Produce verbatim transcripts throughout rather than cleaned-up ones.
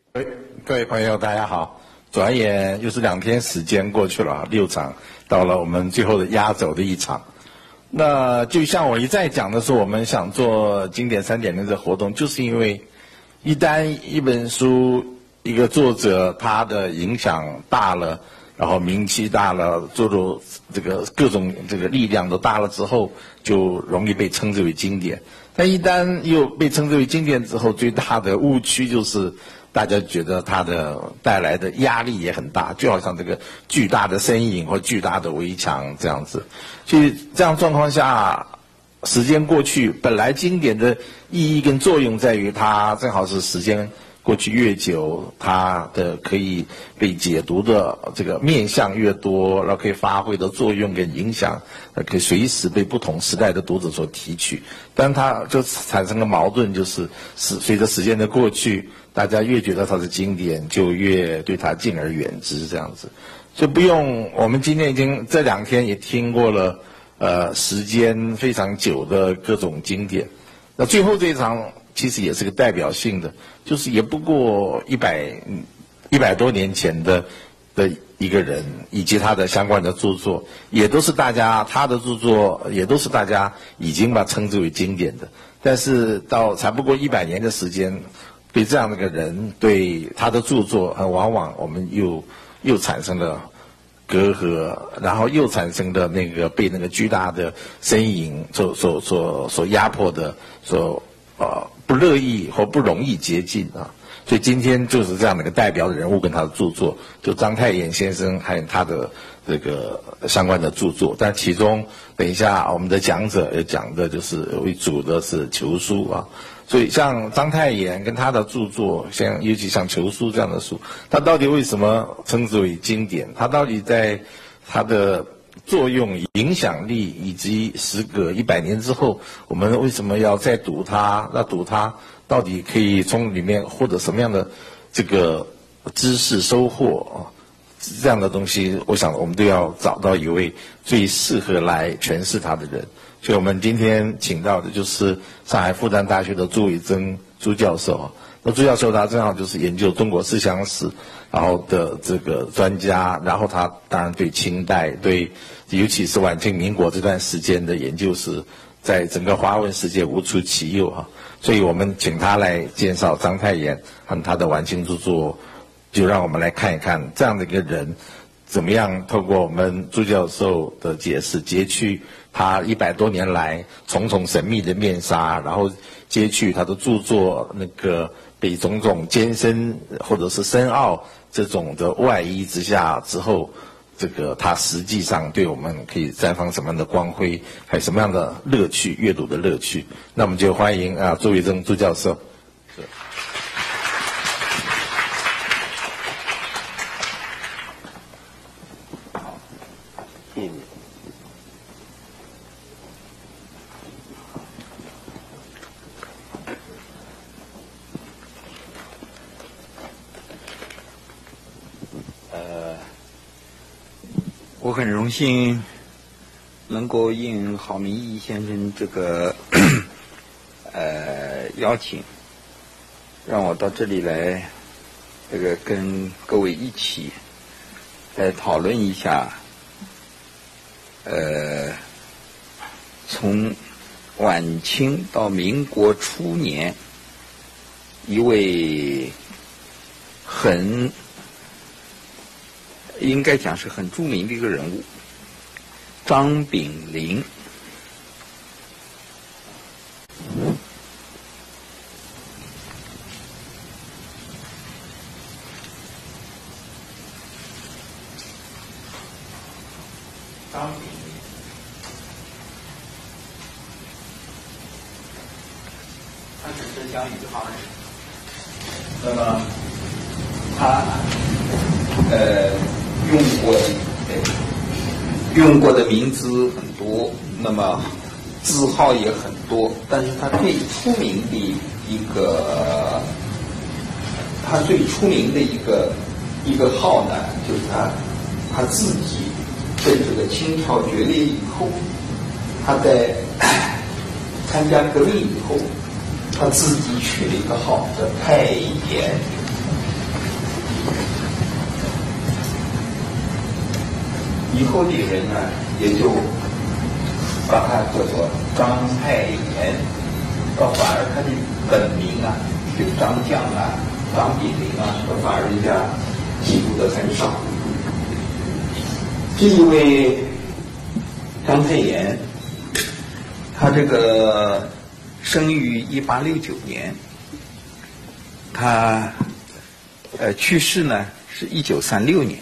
各位各位朋友，大家好！转眼又是两天时间过去了，六场到了我们最后的压轴的一场。那就像我一再讲的是，我们想做经典三点零的活动，就是因为一旦一本书一个作者他的影响大了，然后名气大了，做做这个各种这个力量都大了之后，就容易被称之为经典。但一旦又被称之为经典之后，最大的误区就是大家觉得它的带来的压力也很大，就好像这个巨大的身影或巨大的围墙这样子。所以这样状况下，时间过去，本来经典的意义跟作用在于它正好是时间过去越久，它的可以被解读的这个面向越多，然后可以发挥的作用跟影响，可以随时被不同时代的读者所提取。但它就产生了矛盾，就是是随着时间的过去，大家越觉得它是经典，就越对它敬而远之这样子。就不用，我们今天已经这两天也听过了，呃，时间非常久的各种经典。那最后这一场其实也是个代表性的，就是也不过一百一百多年前的的一个人，以及他的相关的著作，也都是大家他的著作也都是大家已经把称之为经典的。但是到才不过一百年的时间，对这样的一个人，对他的著作，往往我们又又产生了隔阂，然后又产生的那个被那个巨大的身影所所所所压迫的，所呃不乐意或不容易接近啊。所以今天就是这样的一个代表的人物跟他的著作，就章太炎先生还有他的这个相关的著作。但其中等一下我们的讲者要讲的就是为主的是求书啊。所以像章太炎跟他的著作，像尤其像求书这样的书，他到底为什么称之为经典？他到底在他的作用、影响力，以及时隔一百年之后，我们为什么要再读它？那读它到底可以从里面获得什么样的这个知识收获啊？这样的东西，我想我们都要找到一位最适合来诠释它的人。所以我们今天请到的就是上海复旦大学的朱伟增朱教授。那朱教授他正好就是研究中国思想史，然后的这个专家，然后他当然对清代，对尤其是晚清民国这段时间的研究是在整个华文世界无出其右啊。所以我们请他来介绍章太炎和他的晚清著作，就让我们来看一看这样的一个人怎么样透过我们朱教授的解释截去他一百多年来重重神秘的面纱，然后揭去他的著作那个被种种艰深或者是深奥这种的外衣之下之后，这个他实际上对我们可以绽放什么样的光辉，还有什么样的乐趣，阅读的乐趣。那我们就欢迎啊朱伟增朱教授。 我很荣幸能够应郝明义先生这个呃邀请，让我到这里来，这个跟各位一起来讨论一下，呃，从晚清到民国初年，一位很应该讲是很著名的一个人物，张炳麟。张炳麟，他是浙江余杭人。那么，他呃。用过的用过的名字很多，那么字号也很多，但是他最出名的一个，他最出名的一个一个号呢，就是他他自己在这个清朝决裂以后，他在参加革命以后，他自己取了一个号叫太炎。 以后的人呢，也就把他叫做章太炎，倒反而他的本名啊，就张绛啊、张炳麟啊，反而人家记录的很少。这一位章太炎，他这个生于一八六九年，他呃去世呢是一九三六年。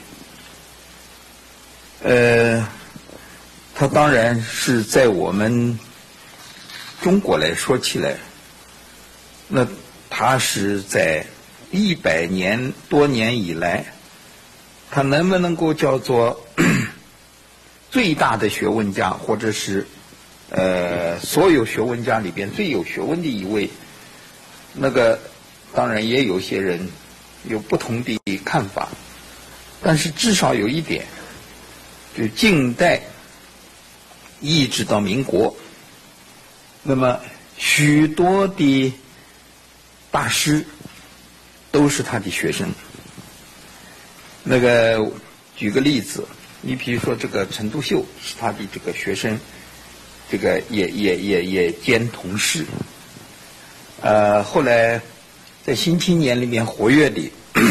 呃，他当然是在我们中国来说起来，那他是在一百年多年以来，他能不能够叫做最大的学问家，或者是呃所有学问家里边最有学问的一位？那个当然也有些人有不同的看法，但是至少有一点。就近代一直到民国，那么许多的大师都是他的学生。那个举个例子，你比如说这个陈独秀是他的这个学生，这个也也也也兼同事。呃，后来在新青年里面活跃的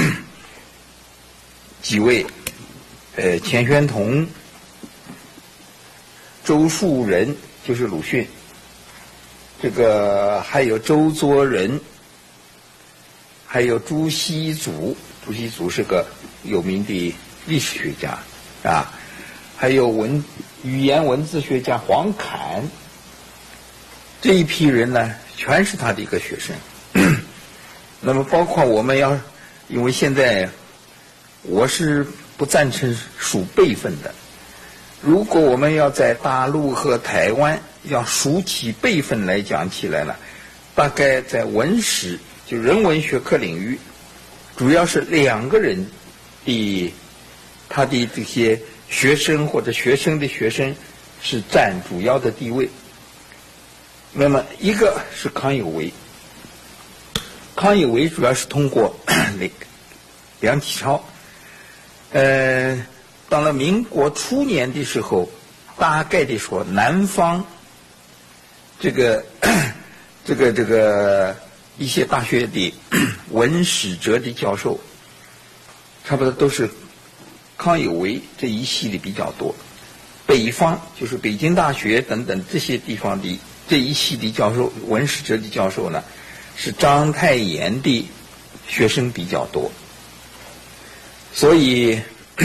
几位。呃，钱玄同、周树人就是鲁迅，这个还有周作人，还有朱熹祖，朱熹祖是个有名的历史学家啊，还有文语言文字学家黄侃，这一批人呢，全是他的一个学生。那么包括我们要，因为现在我是。不赞成数辈分的。如果我们要在大陆和台湾要数起辈分来讲起来了，大概在文史就人文学科领域，主要是两个人的他的这些学生或者学生的学生是占主要的地位。那么一个是康有为，康有为主要是通过梁启超。呃，到了民国初年的时候，大概的说，南方这个这个这个一些大学的文史哲的教授，差不多都是康有为这一系的比较多。北方就是北京大学等等这些地方的这一系的教授，文史哲的教授呢，是章太炎的学生比较多。所以，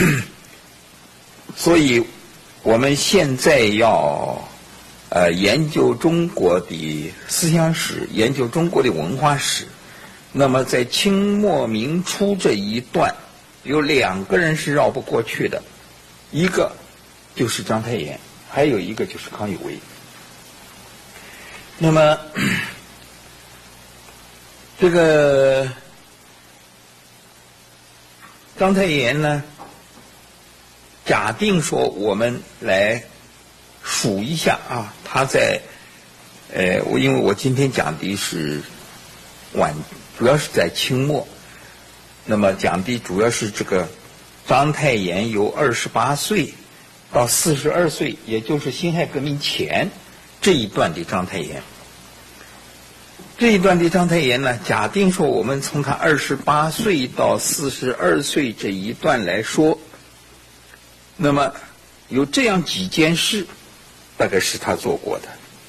所以我们现在要呃研究中国的思想史，研究中国的文化史。那么在清末明初这一段，有两个人是绕不过去的，一个就是章太炎，还有一个就是康有为。那么这个。章太炎呢，假定说我们来数一下啊，他在呃，我因为我今天讲的是晚，主要是在清末，那么讲的主要是这个章太炎由二十八岁到四十二岁，也就是辛亥革命前这一段的章太炎。这一段的章太炎呢，假定说我们从他二十八岁到四十二岁这一段来说，那么有这样几件事，大概是他做过的。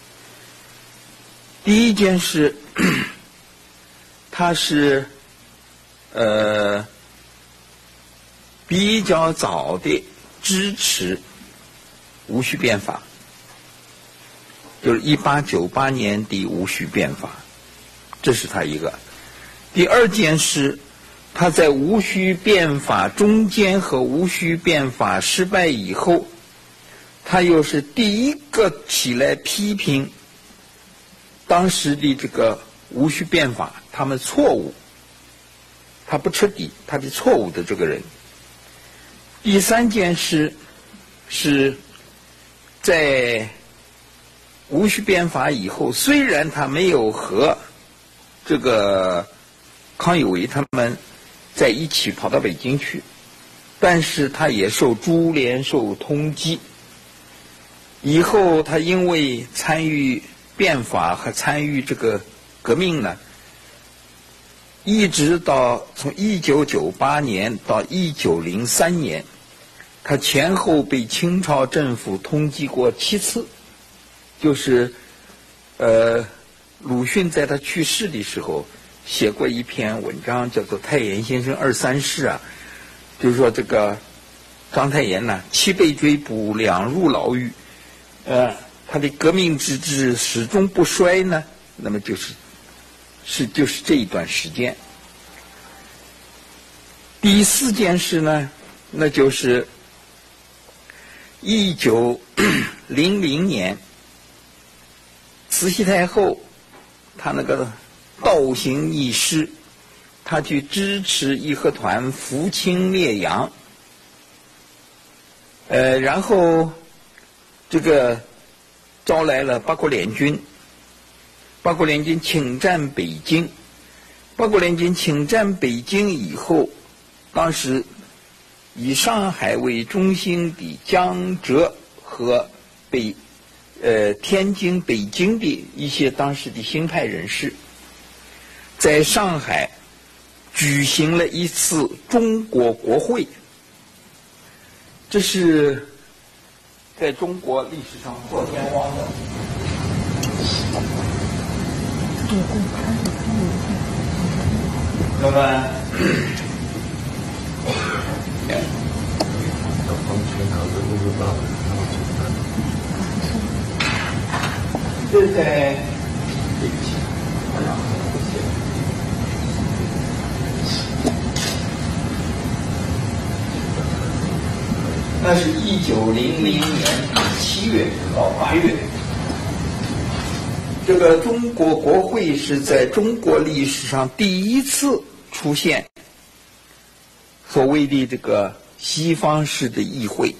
第一件事，他是呃比较早的支持戊戌变法，就是一八九八年的戊戌变法。这是他一个。第二件事，他在戊戌变法中间和戊戌变法失败以后，他又是第一个起来批评当时的这个戊戌变法，他们错误，他不彻底，他的错误的这个人。第三件事是在戊戌变法以后，虽然他没有和这个康有为他们在一起跑到北京去，但是他也受株连受通缉。以后他因为参与变法和参与这个革命呢，一直到从一九九八年到一九零三年，他前后被清朝政府通缉过七次。就是呃，鲁迅在他去世的时候写过一篇文章，叫做《太炎先生二三事》啊，就是说这个章太炎呢，七被追捕，两入牢狱，呃，他的革命之志始终不衰呢，那么就是是就是这一段时间。第四件事呢，那就是一九零零年，慈禧太后她那个倒行逆施，她去支持义和团扶清灭洋，呃，然后这个招来了八国联军，八国联军侵占北京，八国联军侵占北京以后，当时以上海为中心的江浙和北呃天津、北京的一些当时的新派人士，在上海举行了一次中国国会，这是在中国历史上破天荒的。那么，这在那是一九零零年七月到八月。这个中国国会是在中国历史上第一次出现所谓的这个西方式的议会，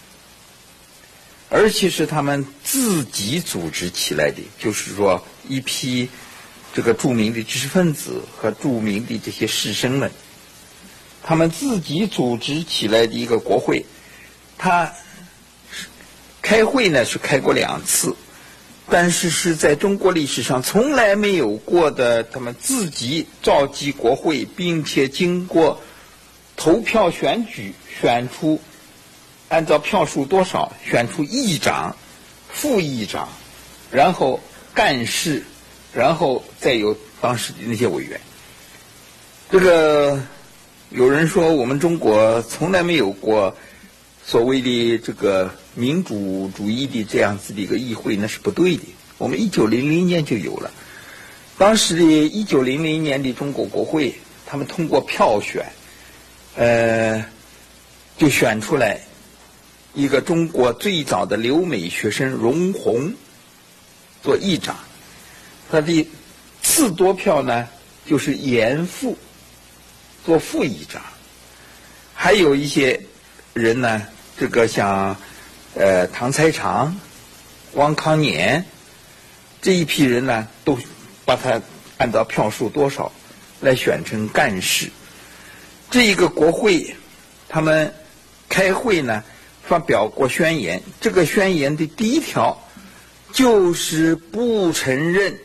而且是他们自己组织起来的，就是说一批这个著名的知识分子和著名的这些士绅们，他们自己组织起来的一个国会。他开会呢是开过两次，但是是在中国历史上从来没有过的，他们自己召集国会，并且经过投票选举选出，按照票数多少选出议长、副议长，然后干事，然后再有当时的那些委员。这个有人说我们中国从来没有过所谓的这个民主主义的这样子的一个议会，那是不对的。我们一九零零年就有了，当时的一九零零年的中国国会，他们通过票选，呃，就选出来一个中国最早的留美学生荣闳做议长，他的次多票呢就是严复做副议长，还有一些人呢。这个像，呃，唐才常、汪康年这一批人呢，都把他按照票数多少来选成干事。这一个国会，他们开会呢，发表过宣言。这个宣言的第一条就是不承认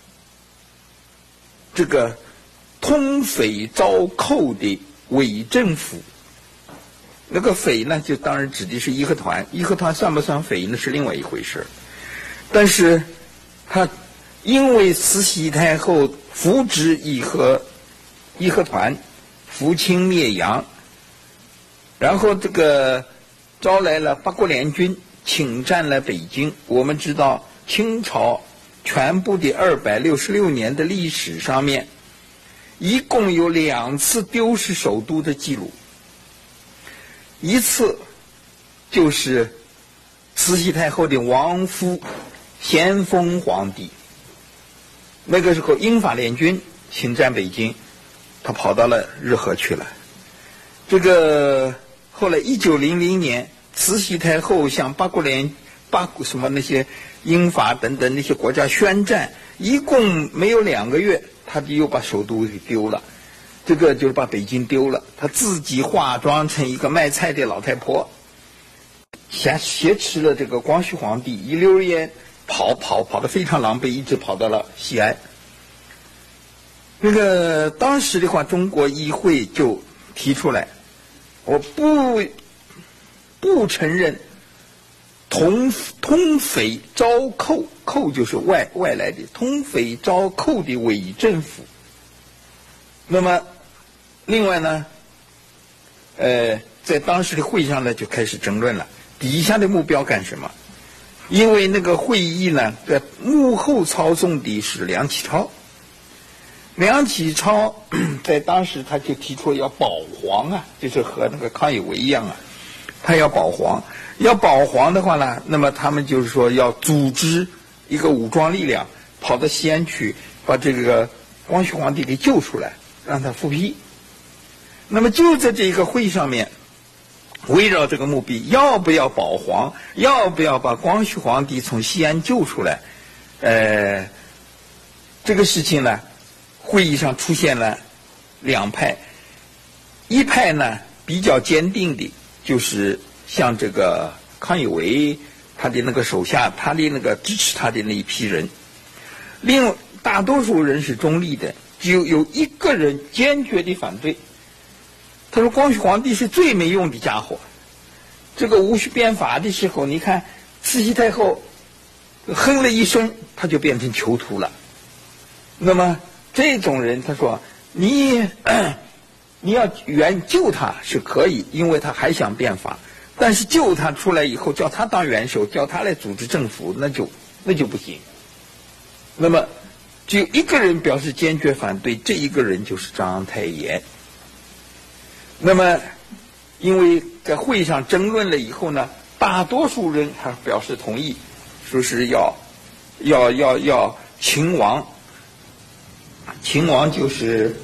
这个通匪招寇的伪政府。那个匪呢，就当然指的是义和团，义和团算不算匪那是另外一回事。但是他因为慈禧太后扶植义和义和团扶清灭洋，然后这个招来了八国联军侵占了北京。我们知道清朝全部的二百六十六年的历史上面，一共有两次丢失首都的记录。一次就是慈禧太后的亡夫咸丰皇帝，那个时候英法联军侵占北京，他跑到了日和去了。这个后来一九零零年，慈禧太后向八国联八国什么那些英法等等那些国家宣战，一共没有两个月，他就又把首都给丢了。 这个就是把北京丢了。他自己化妆成一个卖菜的老太婆，挟挟持了这个光绪皇帝，一溜烟跑跑跑得非常狼狈，一直跑到了西安。那个当时的话，中国议会就提出来，我不不承认通通匪招寇，寇就是外外来的，通匪招寇的伪政府。那么，另外呢，呃，在当时的会上呢就开始争论了，底下的目标干什么？因为那个会议呢，在幕后操纵的是梁启超。梁启超在当时他就提出要保皇啊，就是和那个康有为一样啊，他要保皇。要保皇的话呢，那么他们就是说要组织一个武装力量，跑到西安去，把这个光绪皇帝给救出来，让他复辟。那么就在这一个会上面，围绕这个目的，要不要保皇，要不要把光绪皇帝从西安救出来，呃，这个事情呢，会议上出现了两派，一派呢比较坚定的，就是像这个康有为他的那个手下，他的那个支持他的那一批人，另大多数人是中立的，只有有一个人坚决的反对。他说光绪皇帝是最没用的家伙，这个戊戌变法的时候，你看慈禧太后哼了一声，他就变成囚徒了。那么这种人，他说你你要援救他是可以，因为他还想变法，但是救他出来以后，叫他当元首，叫他来组织政府，那就那就不行。那么只有一个人表示坚决反对，这一个人就是章太炎。那么因为在会上争论了以后呢，大多数人还表示同意，说是要要要要秦王。秦王就是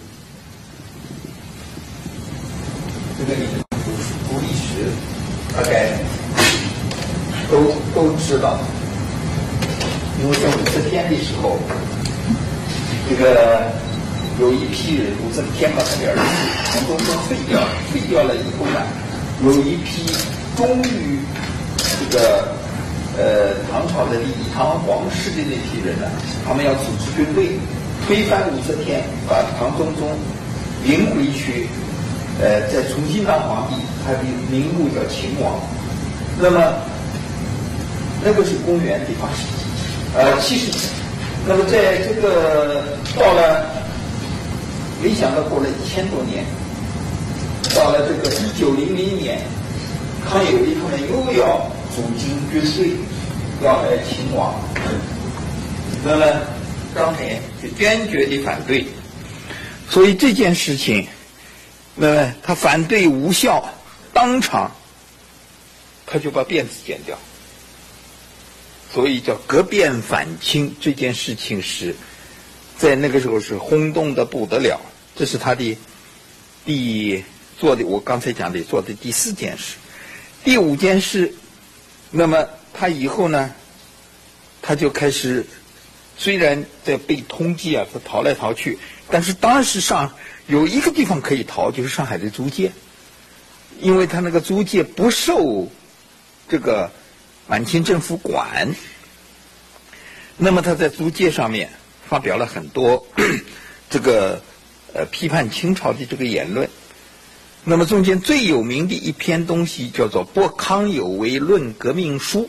这个你读历史大概都都知道，因为在武则天的时候，这个有一批人，武则天把他的儿子从中中废掉，废掉了以后呢，有一批忠于这个呃唐朝的李唐皇室的那批人呢，他们要组织军队，推翻武则天，把唐中宗迎回去，呃，再重新当皇帝，他的名目叫秦王。那么那个是公元第八世纪，呃七世纪。那么在这个到了，没想到过了一千多年，到了这个一九零零年，康有为他们又要组军军队，要来秦王。那么章太炎就坚决的反对，所以这件事情，那么他反对无效，当场他就把辫子剪掉。所以叫革辫反清，这件事情是在那个时候是轰动的不得了。这是他的第做的，我刚才讲的做的第四件事。第五件事，那么他以后呢，他就开始，虽然在被通缉啊，他逃来逃去，但是当时上有一个地方可以逃，就是上海的租界，因为他那个租界不受这个满清政府管。那么他在租界上面发表了很多这个呃批判清朝的这个言论。那么中间最有名的一篇东西叫做《拨康有为论革命书》，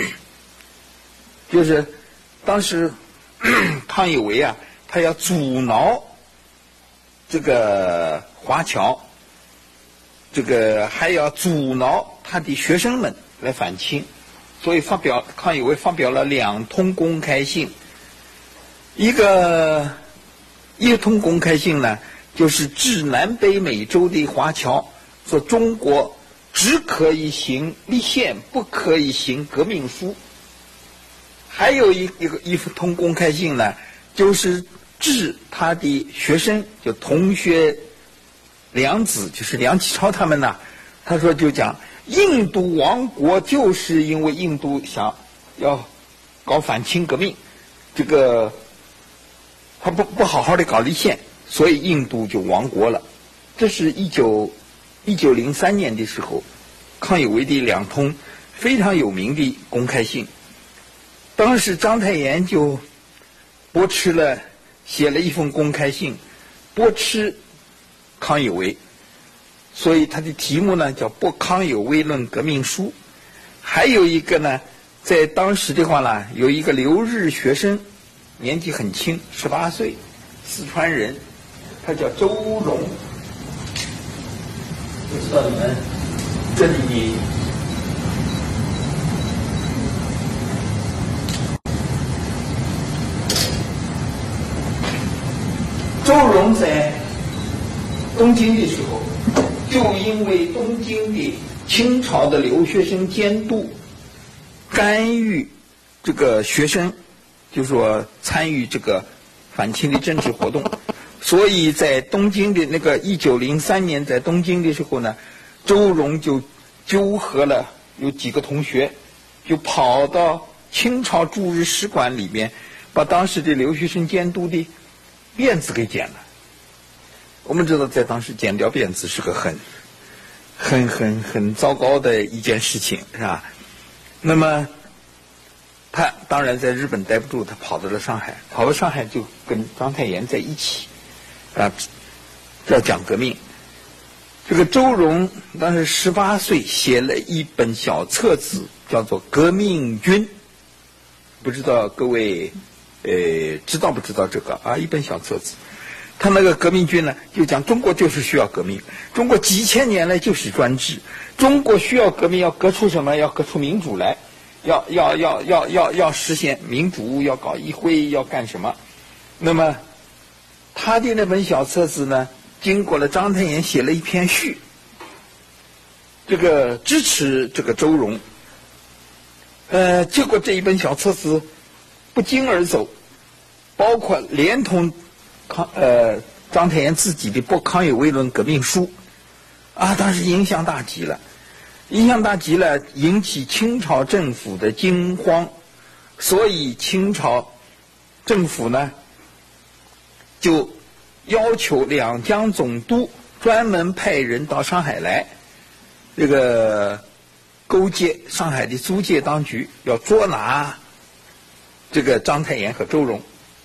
就是当时康有为啊，他要阻挠这个华侨，这个还要阻挠他的学生们来反清，所以发表康有为发表了两通公开信。一个一通公开信呢，就是致南北美洲的华侨，说中国只可以行立宪，不可以行革命书。还有一一个一通公开信呢，就是致他的学生，就同学梁子，就是梁启超他们呢，他说就讲印度亡国就是因为印度想要搞反清革命，这个他不不好好的搞立宪， 所以印度就亡国了。这是一九一九零三年的时候，康有为的两通非常有名的公开信。当时章太炎就驳斥了，写了一封公开信，驳斥康有为，所以他的题目呢叫《驳康有为论革命书》。还有一个呢，在当时的话呢，有一个留日学生，年纪很轻，十八岁，四川人，他叫周荣。不知道你们这里周荣在东京的时候，就因为东京的清朝的留学生监督干预这个学生，就说参与这个反清的政治活动，所以在东京的那个一九零三年在东京的时候呢，周荣就纠合了有几个同学，就跑到清朝驻日使馆里边，把当时的留学生监督的辫子给剪了。我们知道在当时剪掉辫子是个很很很很糟糕的一件事情，是吧？那么他当然在日本待不住，他跑到了上海，跑到上海就跟章太炎在一起啊，要讲革命。这个周荣当时十八岁，写了一本小册子，叫做《革命军》，不知道各位呃知道不知道这个啊？一本小册子。他那个革命军呢，就讲中国就是需要革命，中国几千年来就是专制，中国需要革命，要革出什么？要革出民主来，要要要要要要实现民主，要搞议会，要干什么？那么他的那本小册子呢，经过了章太炎写了一篇序，这个支持这个周荣，呃，结果这一本小册子不胫而走，包括连同康呃章太炎自己的《驳康有为论革命书》啊，当时影响大极了，影响大极了，引起清朝政府的惊慌，所以清朝政府呢就要求两江总督专门派人到上海来，这个勾结上海的租界当局，要捉拿这个章太炎和周荣。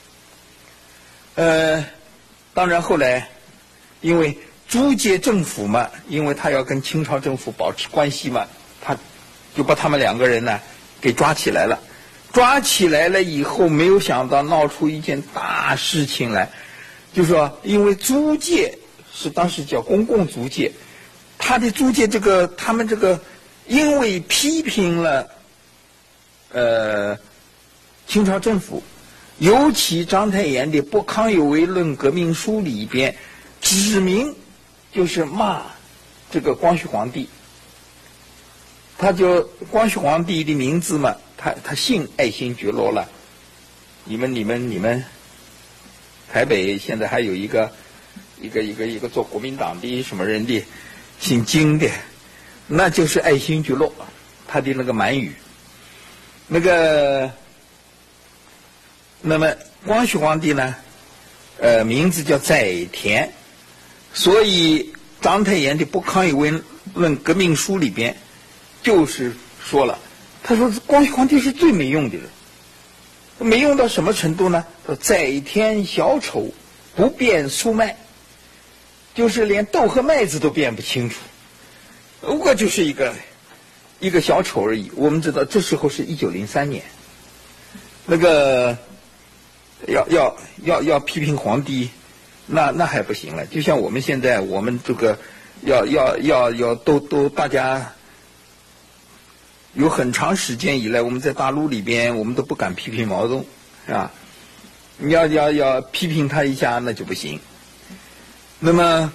呃，当然后来因为租界政府嘛，因为他要跟清朝政府保持关系嘛，他就把他们两个人呢给抓起来了。抓起来了以后，没有想到闹出一件大事情来，就是说因为租界是当时叫公共租界，他的租界这个他们这个因为批评了呃清朝政府，尤其章太炎的《驳康有为论革命书》里边指明就是骂这个光绪皇帝，他就光绪皇帝的名字嘛，他他姓爱新觉罗了。你们你们你们台北现在还有一个一个一个一个做国民党的什么人的姓金的，那就是爱新觉罗，他的那个满语。那个那么光绪皇帝呢，呃，名字叫载湉，所以章太炎的《驳康有为论革命书》里边就是说了，他说光绪皇帝是最没用的人，没用到什么程度呢？说载湉小丑，不辨粟麦，就是连豆和麦子都辨不清楚，不过就是一个一个小丑而已。我们知道这时候是一九零三年，那个要要要要批评皇帝，那那还不行了。就像我们现在，我们这个要要要要都都大家有很长时间以来，我们在大陆里边，我们都不敢批评毛泽东，是吧？你要要要批评他一下，那就不行。那么，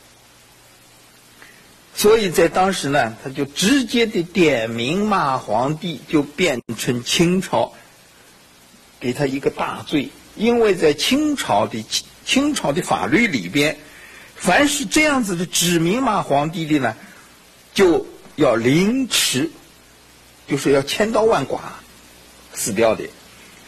所以在当时呢，他就直接的点名骂皇帝，就变成清朝给他一个大罪，因为在清朝的清朝的法律里边，凡是这样子的指名骂皇帝的呢，就要凌迟，就是要千刀万剐死掉的。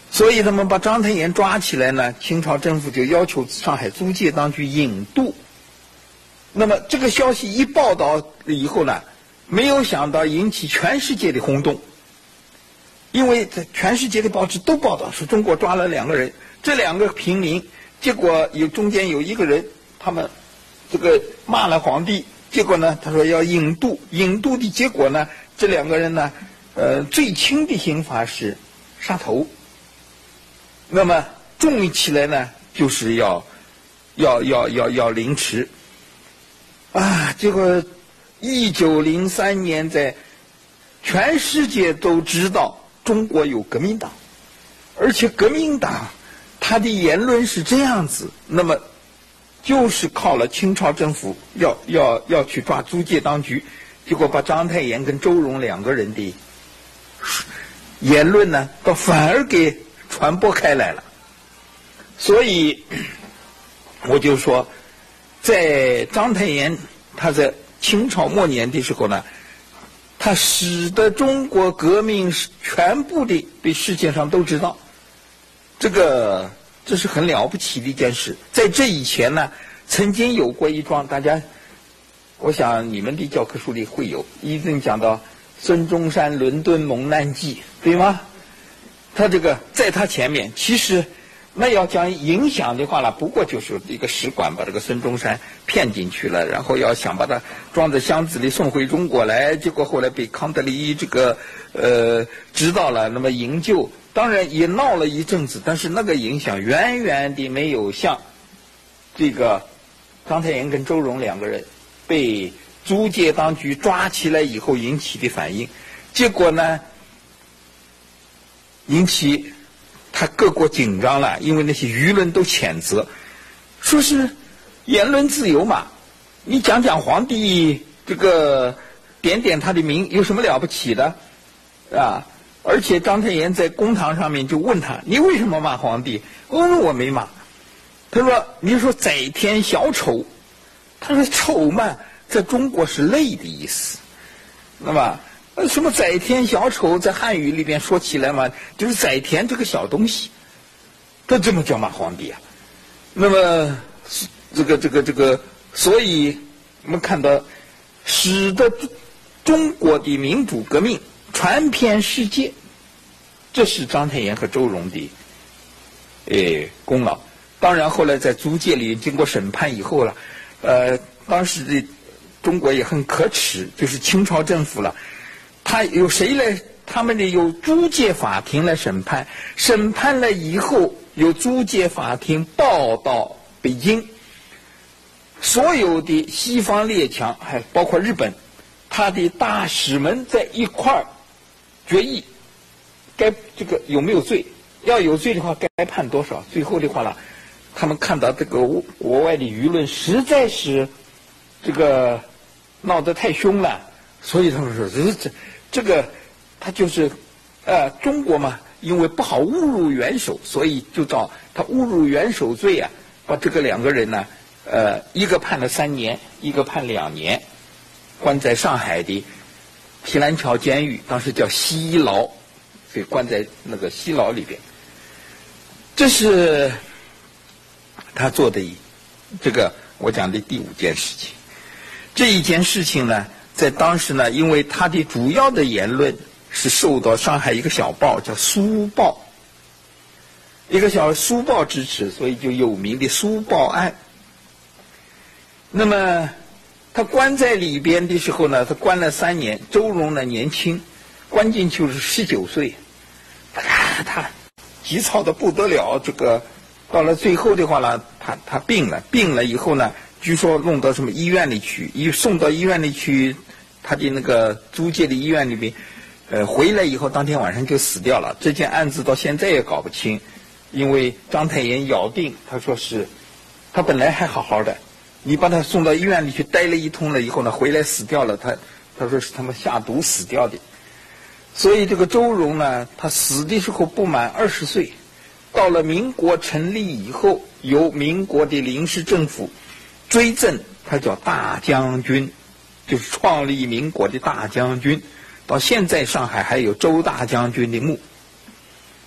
所以他们把章太炎抓起来呢，清朝政府就要求上海租界当局引渡。那么这个消息一报道了以后呢，没有想到引起全世界的轰动，因为在全世界的报纸都报道说中国抓了两个人，这两个平民，结果有中间有一个人，他们这个骂了皇帝，结果呢，他说要引渡，引渡的结果呢，这两个人呢，呃，最轻的刑罚是杀头，那么重起来呢，就是要要要要要凌迟。啊，结果一九零三年，在全世界都知道中国有革命党，而且革命党他的言论是这样子，那么就是靠了清朝政府要要要去抓租界当局，结果把章太炎跟周荣两个人的言论呢，倒反而给传播开来了。所以我就说，在章太炎他在清朝末年的时候呢，他使得中国革命全部的被世界上都知道，这个这是很了不起的一件事。在这以前呢，曾经有过一桩，大家我想你们的教科书里会有，一定讲到孙中山伦敦蒙难记，对吗？他这个在他前面，其实那要讲影响的话呢，不过就是一个使馆把这个孙中山骗进去了，然后要想把他装在箱子里送回中国来，结果后来被康德黎这个呃知道了，那么营救，当然也闹了一阵子，但是那个影响远远的没有像这个章太炎跟周荣两个人被租界当局抓起来以后引起的反应。结果呢，引起他各国紧张了，因为那些舆论都谴责，说是言论自由嘛，你讲讲皇帝这个点点他的名有什么了不起的啊？而且章太炎在公堂上面就问他，你为什么骂皇帝？我说我没骂。他说你说宰天小丑，他说丑嘛在中国是累的意思，那么什么宰田小丑在汉语里边说起来嘛，就是宰田这个小东西，他这么叫骂皇帝啊？那么这个这个这个，所以我们看到，使得中国的民主革命传遍世界，这是章太炎和周荣的诶功劳。当然后来在租界里经过审判以后了，呃，当时的中国也很可耻，就是清朝政府了。他有谁来？他们的有租界法庭来审判，审判了以后，有租界法庭报到北京，所有的西方列强，还包括日本，他的大使们在一块儿决议，该这个有没有罪？要有罪的话，该判多少？最后的话了，他们看到这个国外的舆论实在是这个闹得太凶了，所以他们说这这。这个他就是呃中国嘛，因为不好侮辱元首，所以就照他侮辱元首罪啊，把这个两个人呢，呃一个判了三年，一个判两年，关在上海的提篮桥监狱，当时叫西牢，所以关在那个西牢里边。这是他做的一这个我讲的第五件事情。这一件事情呢，在当时呢，因为他的主要的言论是受到上海一个小报叫《苏报》，一个小《苏报》支持，所以就有名的苏报案。那么他关在里边的时候呢，他关了三年。周荣呢年轻，关进去是十九岁，啊，他急躁的不得了。这个到了最后的话呢，他他病了，病了以后呢，据说弄到什么医院里去，一送到医院里去。他的那个租界的医院里边，呃，回来以后当天晚上就死掉了。这件案子到现在也搞不清，因为章太炎咬定他说是，他本来还好好的，你把他送到医院里去待了一通了以后呢，回来死掉了。他他说是他们下毒死掉的。所以这个周荣呢，他死的时候不满二十岁，到了民国成立以后，由民国的临时政府追赠他叫大将军。就是创立民国的大将军，到现在上海还有周大将军的墓。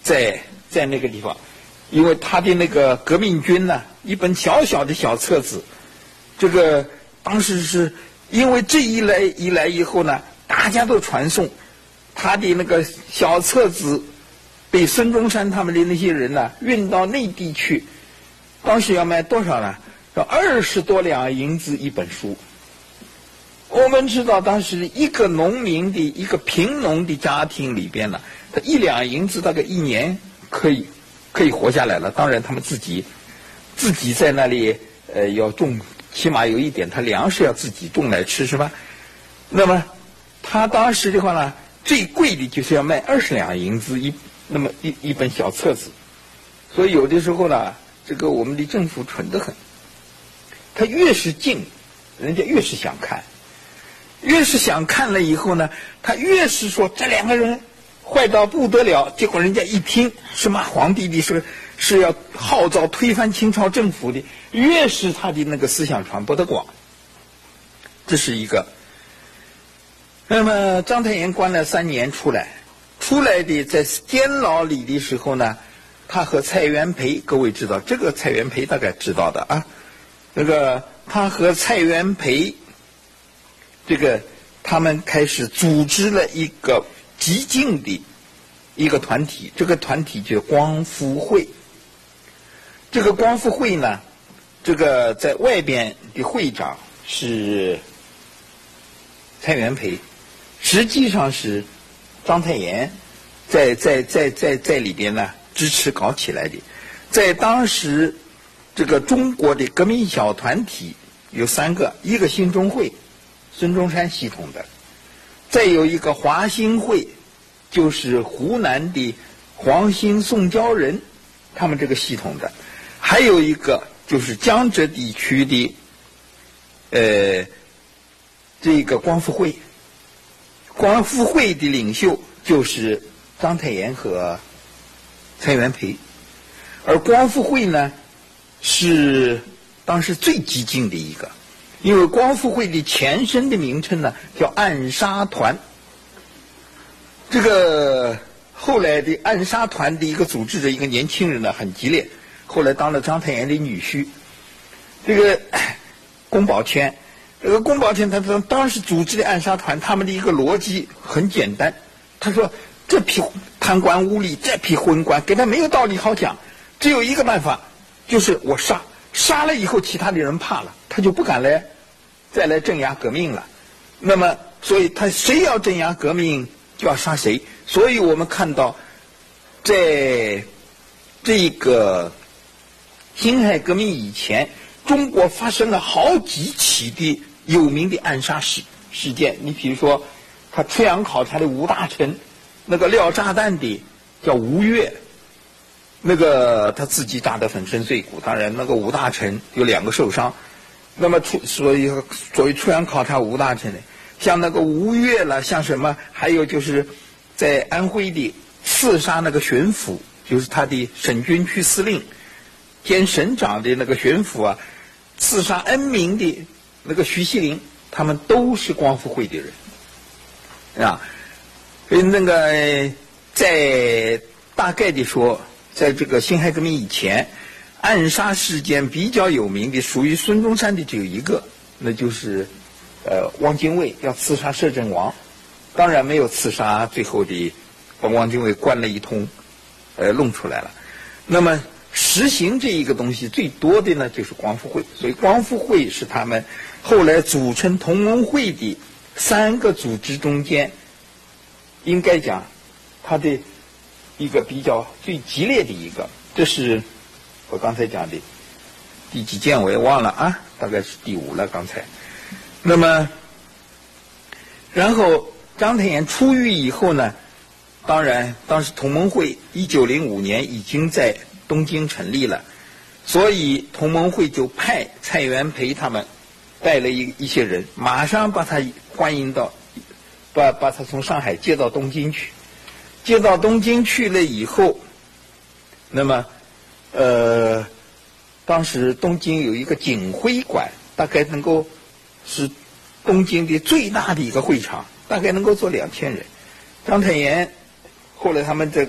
在在那个地方，因为他的那个革命军呢，一本小小的小册子，这个当时是因为这一来一来以后呢，大家都传颂他的那个小册子，被孙中山他们的那些人呢运到内地去，当时要卖多少呢？要二十多两银子一本书。我们知道，当时一个农民的一个贫农的家庭里边呢，他一两银子大概一年可以可以活下来了。当然，他们自己自己在那里呃要种，起码有一点，他粮食要自己种来吃，是吧？那么他当时的话呢，最贵的就是要卖二十两银子一那么一一本小册子。所以有的时候呢，这个我们的政府蠢得很，他越是近，人家越是想看。越是想看了以后呢，他越是说这两个人坏到不得了。结果人家一听什么皇帝的是是要号召推翻清朝政府的，越是他的那个思想传播的广。这是一个。那么章太炎关了三年出来，出来的在监牢里的时候呢，他和蔡元培，各位知道这个蔡元培大概知道的啊，那个他和蔡元培。这个他们开始组织了一个激进的一个团体，这个团体叫光复会。这个光复会呢，这个在外边的会长是蔡元培，实际上是章太炎在在在在在里边呢支持搞起来的。在当时，这个中国的革命小团体有三个，一个兴中会。孙中山系统的，再有一个华兴会，就是湖南的黄兴、宋教仁他们这个系统的，还有一个就是江浙地区的呃这个光复会。光复会的领袖就是章太炎和蔡元培，而光复会呢是当时最激进的一个。因为光复会的前身的名称呢叫暗杀团，这个后来的暗杀团的一个组织的一个年轻人呢很激烈，后来当了章太炎的女婿，这个宫保钧，这个宫保钧他说当时组织的暗杀团，他们的一个逻辑很简单，他说这批贪官污吏，这批昏官给他没有道理好讲，只有一个办法，就是我杀，杀了以后其他的人怕了，他就不敢来再来镇压革命了。那么所以他谁要镇压革命就要杀谁。所以我们看到在这个辛亥革命以前，中国发生了好几起的有名的暗杀事事件。你比如说他出洋考察的吴大臣，那个撂炸弹的叫吴越，那个他自己炸得粉身碎骨，当然那个吴大臣有两个受伤。那么出所以作为出洋考察吴大臣的，像那个吴越了，像什么，还有就是在安徽的刺杀那个巡抚，就是他的省军区司令兼省长的那个巡抚啊，刺杀恩明的那个徐锡麟，他们都是光复会的人啊。所以那个在大概的说，在这个辛亥革命以前，暗杀事件比较有名的，属于孙中山的只有一个，那就是呃汪精卫要刺杀摄政王，当然没有刺杀，最后的把汪精卫关了一通，呃弄出来了。那么实行这一个东西最多的呢，就是光复会。所以光复会是他们后来组成同盟会的三个组织中间，应该讲它的一个比较最激烈的一个。这是我刚才讲的第几件我也忘了啊，大概是第五了刚才。那么然后章太炎出狱以后呢，当然当时同盟会一九零五年已经在东京成立了，所以同盟会就派蔡元培他们带了一一些人，马上把他欢迎到，把把他从上海接到东京去。接到东京去了以后，那么呃当时东京有一个景辉馆，大概能够是东京的最大的一个会场，大概能够坐两千人。章太炎后来他们这个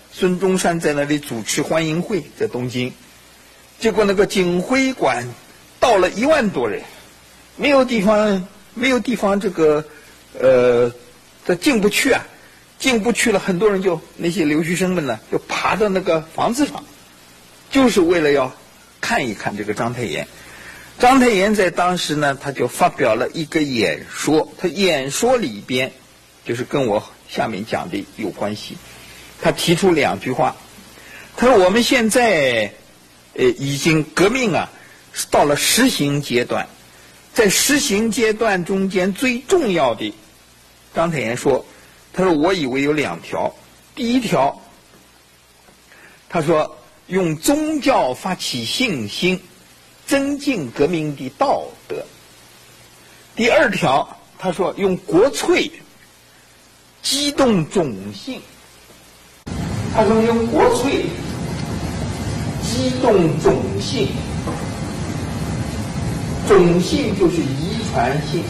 孙中山在那里主持欢迎会，在东京，结果那个景辉馆到了一万多人，没有地方，没有地方这个，呃，这进不去啊，进不去了，很多人就那些留学生们呢，就爬到那个房子上，就是为了要看一看这个章太炎。章太炎在当时呢，他就发表了一个演说，他演说里边就是跟我下面讲的有关系。他提出两句话，他说我们现在呃已经革命啊到了实行阶段，在实行阶段中间最重要的，章太炎说，他说我以为有两条，第一条，他说用宗教发起信心，增进革命的道德。第二条，他说用国粹激动种姓，他说用国粹激动种姓，种姓就是遗传性，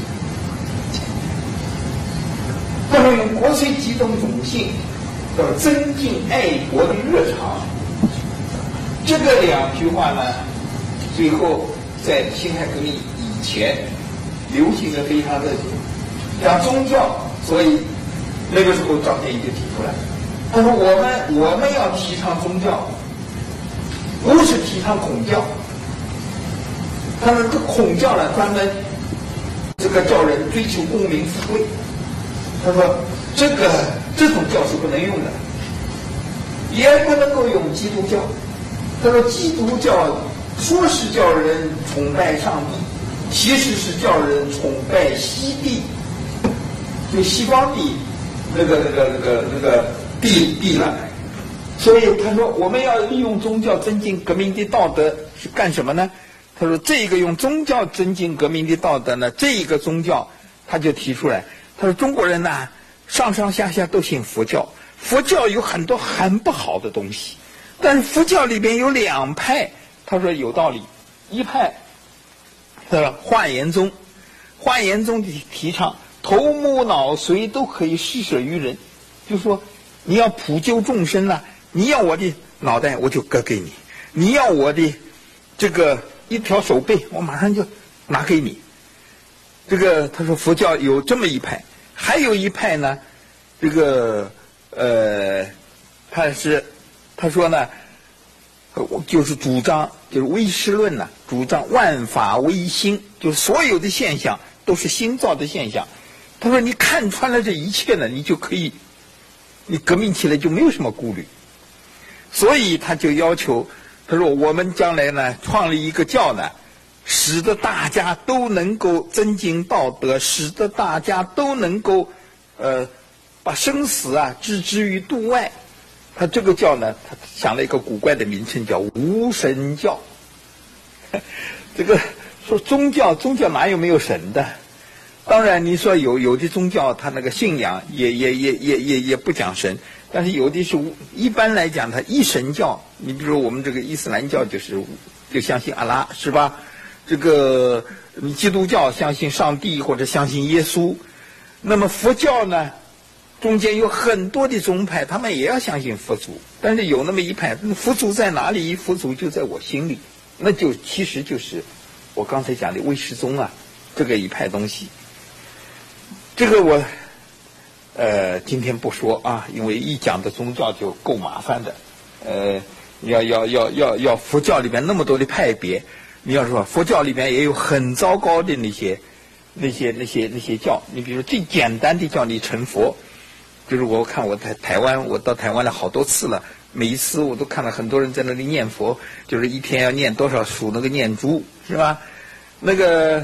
他说用国粹激动种姓，要增进爱国的热潮。这个两句话呢，最后在辛亥革命以前流行的非常的久，讲宗教，所以那个时候章太炎就提出来，他说我们我们要提倡宗教，不是提倡孔教。他说这个孔教呢，专门这个叫人追求功名富贵，他说这个这种教是不能用的，也不能够用基督教。他说基督教说是叫人崇拜上帝，其实是叫人崇拜西帝，就西方的那个那个那个那个帝帝了。所以他说我们要利用宗教增进革命的道德是干什么呢？他说这个用宗教增进革命的道德呢，这一个宗教他就提出来，他说中国人呢上上下下都信佛教，佛教有很多很不好的东西，但是佛教里边有两派，他说有道理。一派他说华严宗，华严宗的提倡头目脑髓都可以施舍于人，就说你要普救众生啊，你要我的脑袋我就割给你，你要我的这个一条手背我马上就拿给你。这个他说佛教有这么一派，还有一派呢，这个呃他是他说呢，就是主张就是唯识论呢，主张万法唯心，就是所有的现象都是心造的现象。他说你看穿了这一切呢，你就可以，你革命起来就没有什么顾虑。所以他就要求，他说我们将来呢创立一个教呢，使得大家都能够增进道德，使得大家都能够呃把生死啊置之于度外。他这个教呢，他想了一个古怪的名称，叫无神教。这个说宗教，宗教哪有没有神的？当然你说有有的宗教他那个信仰也也也也也也不讲神，但是有的是一般来讲他一神教。你比如我们这个伊斯兰教就是就相信阿拉，是吧？这个基督教相信上帝或者相信耶稣。那么佛教呢，中间有很多的宗派，他们也要相信佛祖，但是有那么一派，佛祖在哪里？佛祖就在我心里，那就其实就是我刚才讲的唯识宗啊，这个一派东西。这个我呃今天不说啊，因为一讲的宗教就够麻烦的。呃，要要要要要佛教里面那么多的派别，你要说佛教里面也有很糟糕的那些那些那些那些教，你比如最简单的叫你成佛。就是我看我在台湾，我到台湾了好多次了，每一次我都看到很多人在那里念佛，就是一天要念多少数那个念珠，是吧？那个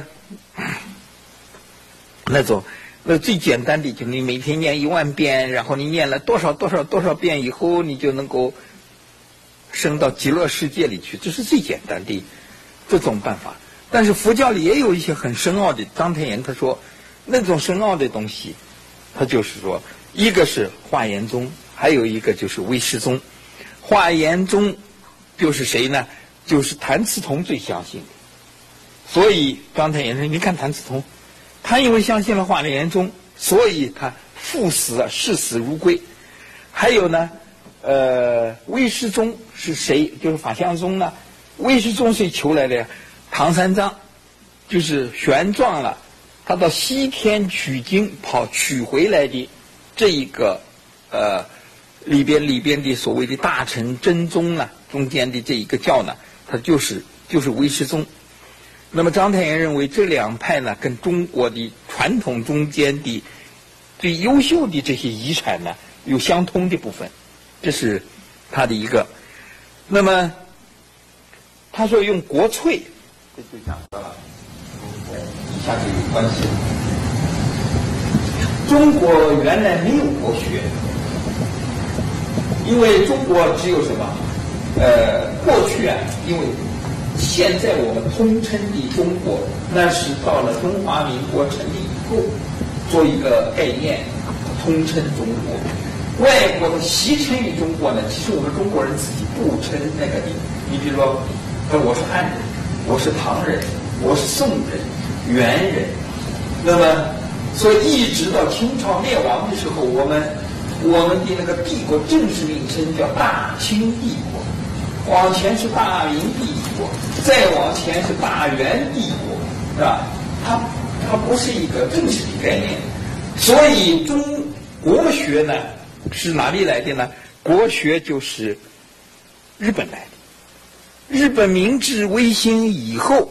那种那最简单的，就你每天念一万遍，然后你念了多少多少多少遍以后，你就能够升到极乐世界里去，这是最简单的这种办法。但是佛教里也有一些很深奥的，章太炎他说那种深奥的东西，他就是说一个是华严宗，还有一个就是唯识宗。华严宗就是谁呢？就是谭嗣同最相信的。所以章太炎说，你看谭嗣同，他因为相信了华严宗，所以他赴死啊，视死如归。还有呢， 呃，魏世宗是谁？就是法相宗呢？魏世宗谁求来的呀？唐三藏，就是玄奘了，他到西天取经跑取回来的这一个呃里边里边的所谓的大乘真宗呢，中间的这一个教呢，它就是就是魏世宗。那么章太炎认为这两派呢，跟中国的传统中间的最优秀的这些遗产呢，有相通的部分，这是他的一个。那么他说用国粹，这就讲到了以下这个关系。中国原来没有国学，因为中国只有什么？呃，过去啊，因为现在我们通称的中国，那是到了中华民国成立以后，做一个概念，通称中国。外国的习称于中国呢，其实我们中国人自己不称那个的。你比如说，我是汉人，我是唐人，我是宋人、元人。那么，所以一直到清朝灭亡的时候，我们我们的那个帝国正式名称叫大清帝国。往前是大明帝国，再往前是大元帝国，是吧？它它不是一个正式的概念，所以中国学呢是哪里来的呢？国学就是日本来的。日本明治维新以后，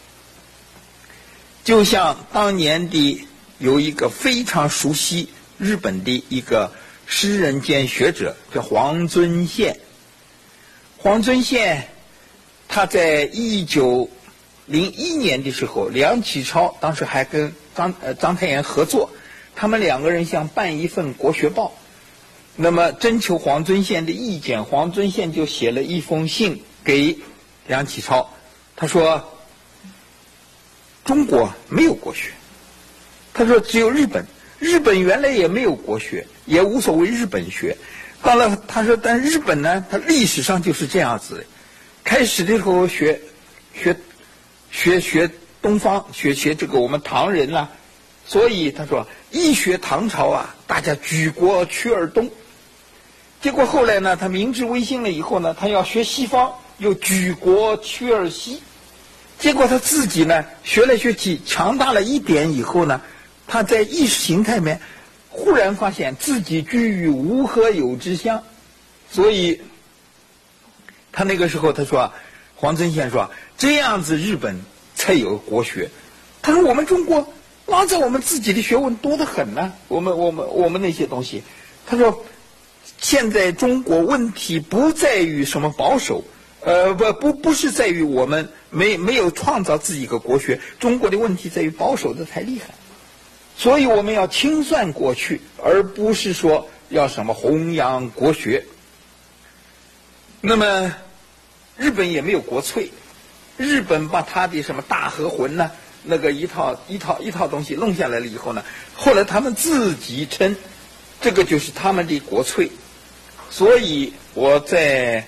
就像当年的有一个非常熟悉日本的一个诗人兼学者，叫黄遵宪。黄遵宪他在一九零一年的时候，梁启超当时还跟章呃章太炎合作，他们两个人想办一份国学报，那么征求黄遵宪的意见，黄遵宪就写了一封信给梁启超，他说中国没有国学，他说只有日本，日本原来也没有国学，也无所谓日本学。到了，他说，但日本呢，它历史上就是这样子的。开始的时候学学学学东方，学学这个我们唐人啦、啊，所以他说一学唐朝啊，大家举国趋而东。结果后来呢，他明治维新了以后呢，他要学西方，又举国趋而西。结果他自己呢，学来学去强大了一点以后呢，他在意识形态里面。忽然发现自己居于无和有之乡，所以他那个时候他说，黄遵宪说这样子日本才有国学。他说我们中国老在我们自己的学问多得很呢、啊，我们我们我们那些东西。他说现在中国问题不在于什么保守，呃不不不是在于我们没没有创造自己一个国学，中国的问题在于保守的太厉害。所以我们要清算过去，而不是说要什么弘扬国学。那么日本也没有国粹，日本把他的什么大和魂呢，那个一套一套一套东西弄下来了以后呢，后来他们自己称这个就是他们的国粹。所以我在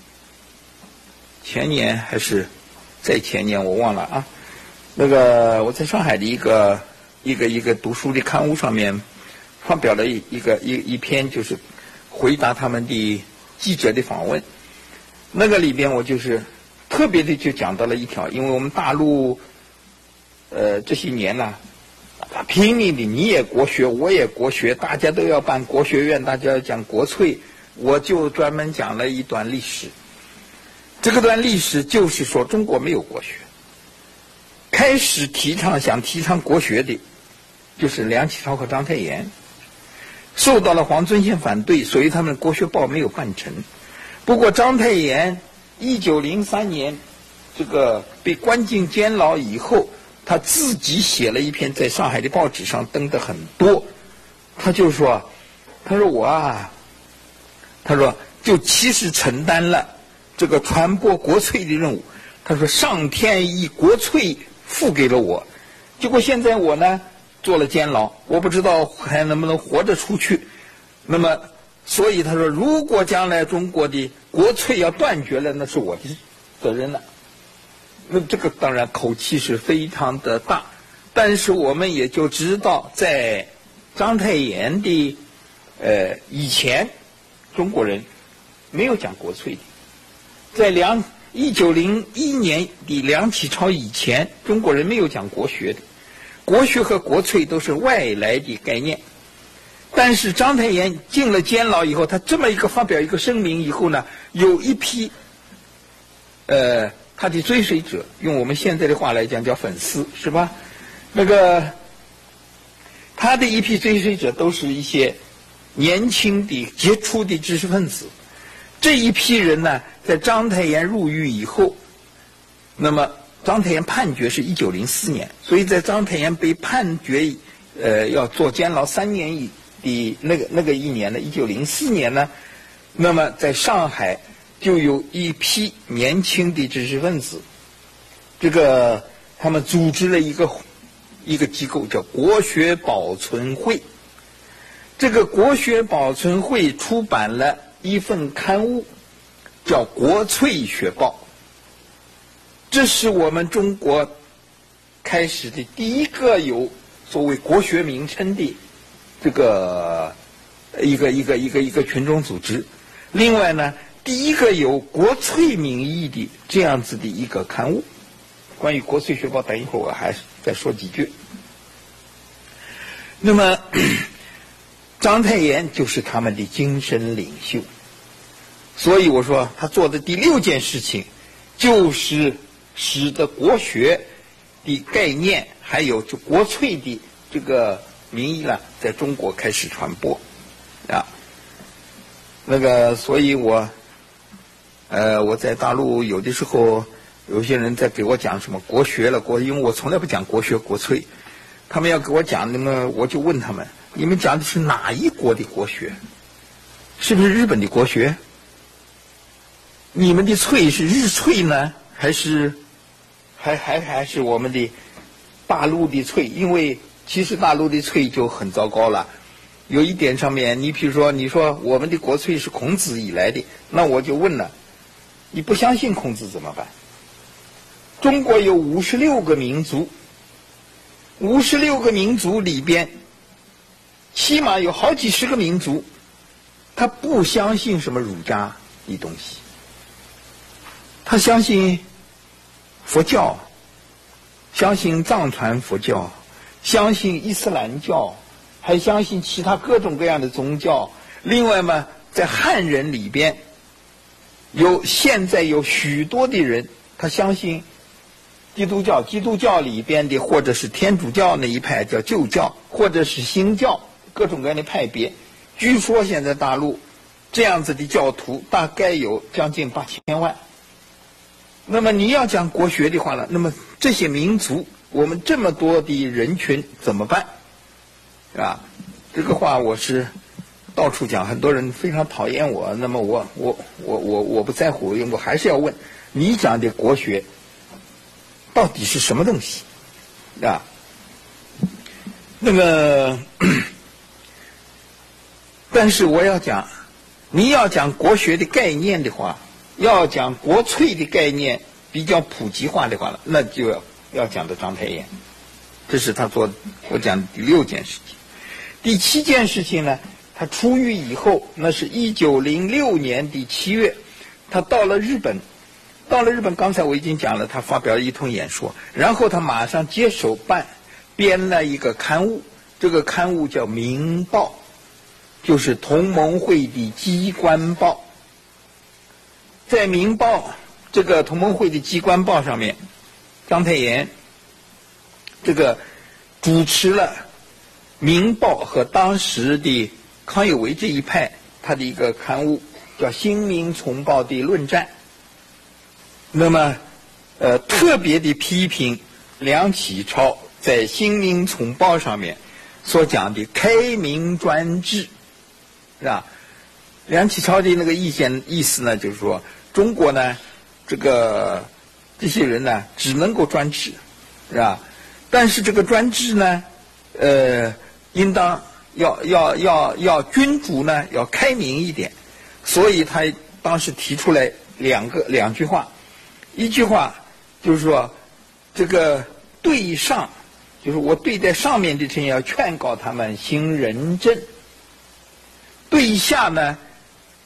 前年还是在前年我忘了啊，那个我在上海的一个一个一个读书的刊物上面发表了一一个一一篇，就是回答他们的记者的访问。那个里边我就是特别的就讲到了一条，因为我们大陆呃这些年呢、啊，拼命的你也国学我也国学，大家都要办国学院，大家要讲国粹，我就专门讲了一段历史。这个段历史就是说中国没有国学，开始提倡想提倡国学的就是梁启超和章太炎，受到了黄遵宪反对，所以他们国学报没有办成。不过章太炎一九零三年这个被关进监牢以后，他自己写了一篇，在上海的报纸上登得很多。他就说，他说我啊，他说就其实承担了这个传播国粹的任务。他说上天以国粹付给了我，结果现在我呢坐了监牢，我不知道还能不能活着出去。那么所以他说，如果将来中国的国粹要断绝了，那是我的责任了。那这个当然口气是非常的大，但是我们也就知道，在章太炎的呃以前，中国人没有讲国粹的。在梁一九零一年的梁启超以前，中国人没有讲国学的，国学和国粹都是外来的概念。但是章太炎进了监牢以后，他这么一个发表一个声明以后呢，有一批呃他的追随者，用我们现在的话来讲叫粉丝，是吧？那个他的一批追随者都是一些年轻的杰出的知识分子。这一批人呢，在章太炎入狱以后，那么章太炎判决是一九零四年，所以在章太炎被判决呃要坐监牢三年以的那个那个一年呢，一九零四年呢，那么在上海就有一批年轻的知识分子，这个他们组织了一个一个机构叫国学保存会。这个国学保存会出版了一份刊物，叫《国粹学报》。这是我们中国开始的第一个有所谓国学名称的这个一个一个一个一个群众组织。另外呢，第一个有国粹名义的这样子的一个刊物。关于《国粹学报》，等一会儿我还再说几句。那么章太炎就是他们的精神领袖，所以我说他做的第六件事情，就是使得国学的概念还有就国粹的这个名义呢，在中国开始传播啊。那个，所以我呃我在大陆有的时候有些人在给我讲什么国学了国，因为我从来不讲国学国粹，他们要给我讲，那么我就问他们，你们讲的是哪一国的国学？是不是日本的国学？你们的粹是日粹呢，还是还还还是我们的大陆的粹？因为其实大陆的粹就很糟糕了。有一点上面，你比如说，你说我们的国粹是孔子以来的，那我就问了，你不相信孔子怎么办？中国有五十六个民族，五十六个民族里边，起码有好几十个民族，他不相信什么儒家的东西，他相信佛教，相信藏传佛教，相信伊斯兰教，还相信其他各种各样的宗教。另外嘛，在汉人里边，有现在有许多的人，他相信基督教，基督教里边的或者是天主教那一派叫旧教，或者是新教，各种各样的派别。据说现在大陆这样子的教徒大概有将近八千万。那么你要讲国学的话呢，那么这些民族，我们这么多的人群怎么办？啊，这个话我是到处讲，很多人非常讨厌我。那么我我我我我不在乎，因为我还是要问你讲的国学到底是什么东西啊？那个，但是我要讲，你要讲国学的概念的话，要讲国粹的概念比较普及化的话，那就要要讲的章太炎，这是他做我讲的第六件事情。第七件事情呢，他出狱以后，那是一九零六年的七月，他到了日本。到了日本，刚才我已经讲了，他发表了一通演说，然后他马上接手办编了一个刊物，这个刊物叫《明报》，就是同盟会的机关报。在《明报》这个同盟会的机关报上面，章太炎这个主持了《明报》和当时的康有为这一派他的一个刊物，叫《新民丛报》的论战。那么，呃，特别的批评梁启超在《新民丛报》上面所讲的开明专制，是吧？梁启超的那个意见意思呢，就是说中国呢，这个这些人呢，只能够专制，是吧？但是这个专制呢，呃，应当要要要要君主呢要开明一点，所以他当时提出来两个两句话。一句话就是说，这个对上，就是我对待上面的人要劝告他们行仁政；对下呢，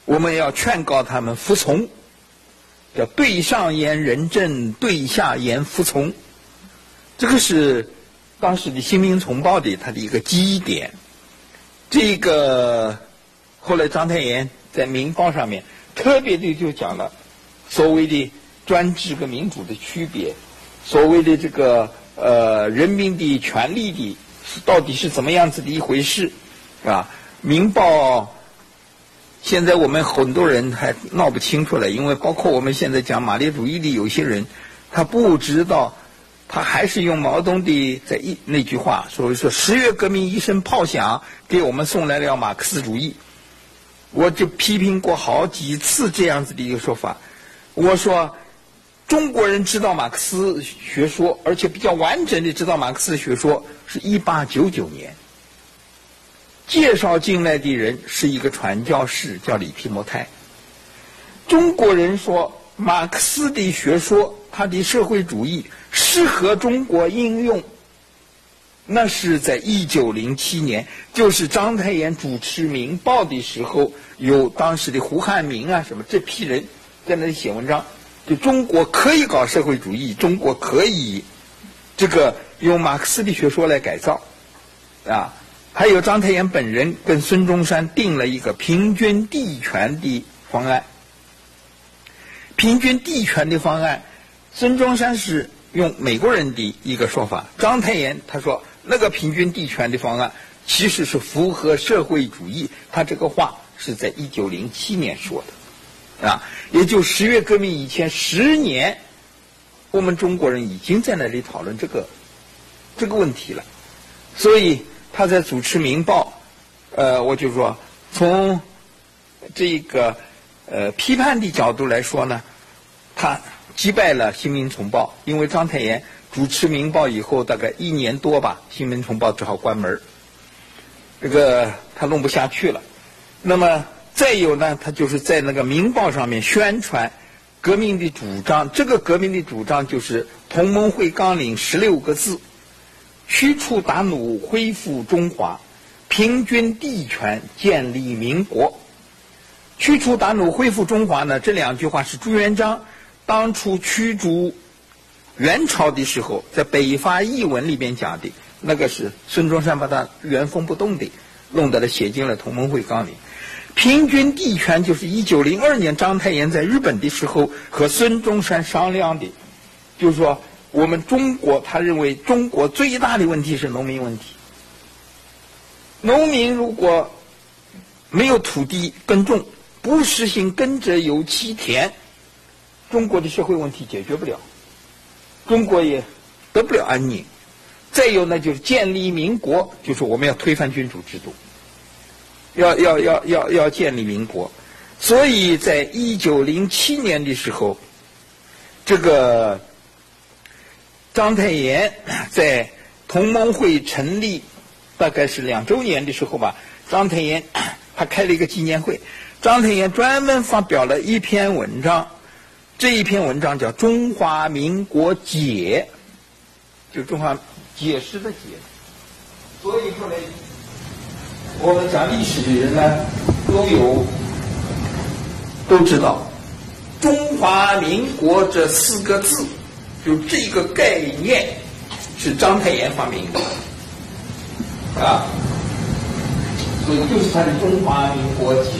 我们要劝告他们服从，叫对上言仁政，对下言服从。这个是当时的《新民丛报》的它的一个基点。这个后来章太炎在《民报》上面特别的就讲了所谓的专制跟民主的区别，所谓的这个呃人民的权利的到底是怎么样子的一回事啊？《民报》现在我们很多人还闹不清楚了，因为包括我们现在讲马列主义的有些人，他不知道，他还是用毛泽东的在一那句话，所以说十月革命一声炮响，给我们送来了马克思主义。我就批评过好几次这样子的一个说法。我说，中国人知道马克思学说，而且比较完整的知道马克思学说，是一八九九年。介绍进来的人是一个传教士，叫李皮莫泰。中国人说马克思的学说，他的社会主义适合中国应用，那是在一九零七年，就是章太炎主持《民报》的时候，有当时的胡汉民啊什么这批人在那里写文章，就中国可以搞社会主义，中国可以这个用马克思的学说来改造啊。还有章太炎本人跟孙中山定了一个平均地权的方案。平均地权的方案，孙中山是用美国人的一个说法，章太炎他说那个平均地权的方案其实是符合社会主义，他这个话是在一九零七年说的啊，也就十月革命以前十年，我们中国人已经在那里讨论这个这个问题了。所以他在主持《民报》，呃，我就说从这个呃批判的角度来说呢，他击败了《新民丛报》，因为章太炎主持《民报》以后，大概一年多吧，《新民丛报》只好关门，这个他弄不下去了。那么再有呢，他就是在那个《民报》上面宣传革命的主张，这个革命的主张就是同盟会纲领十六个字。驱除鞑虏，恢复中华，平均地权，建立民国。驱除鞑虏，恢复中华呢，这两句话是朱元璋当初驱逐元朝的时候，在北伐议文里边讲的，那个是孙中山把它原封不动的弄到了写进了同盟会纲领。平均地权就是一九零二年章太炎在日本的时候和孙中山商量的，就是说我们中国，他认为中国最大的问题是农民问题。农民如果没有土地耕种，不实行耕者有其田，中国的社会问题解决不了，中国也得不了安宁。再有呢，就是建立民国，就是我们要推翻君主制度，要要要要要建立民国。所以在一九零七年的时候，这个章太炎在同盟会成立大概是两周年的时候吧，章太炎他开了一个纪念会，章太炎专门发表了一篇文章，这一篇文章叫《中华民国解》，就中华解释的解。所以后来我们讲历史的人呢，都有都知道中华民国这四个字，就这个概念是章太炎发明的啊，所以就是他的中华民国解。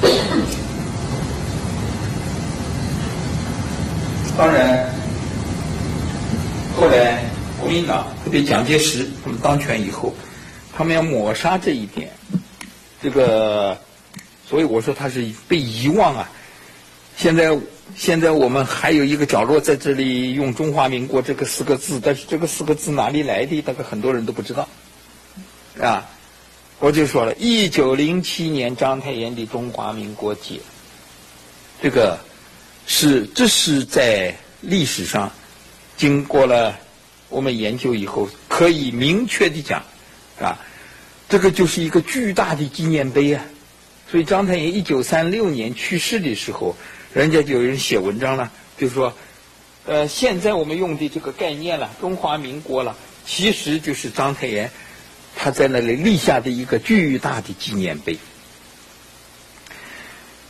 当然后来国民党特别蒋介石他们当权以后，他们要抹杀这一点，这个所以我说他是被遗忘啊。现在现在我们还有一个角落在这里用中华民国这个四个字，但是这个四个字哪里来的，大概很多人都不知道啊。我就说了，一九零七年章太炎的中华民国解，这个是这是在历史上经过了我们研究以后可以明确的讲啊，这个就是一个巨大的纪念碑啊。所以章太炎一九三六年去世的时候，人家就有人写文章了，就是说呃现在我们用的这个概念了，中华民国了，其实就是章太炎他在那里立下的一个巨大的纪念碑。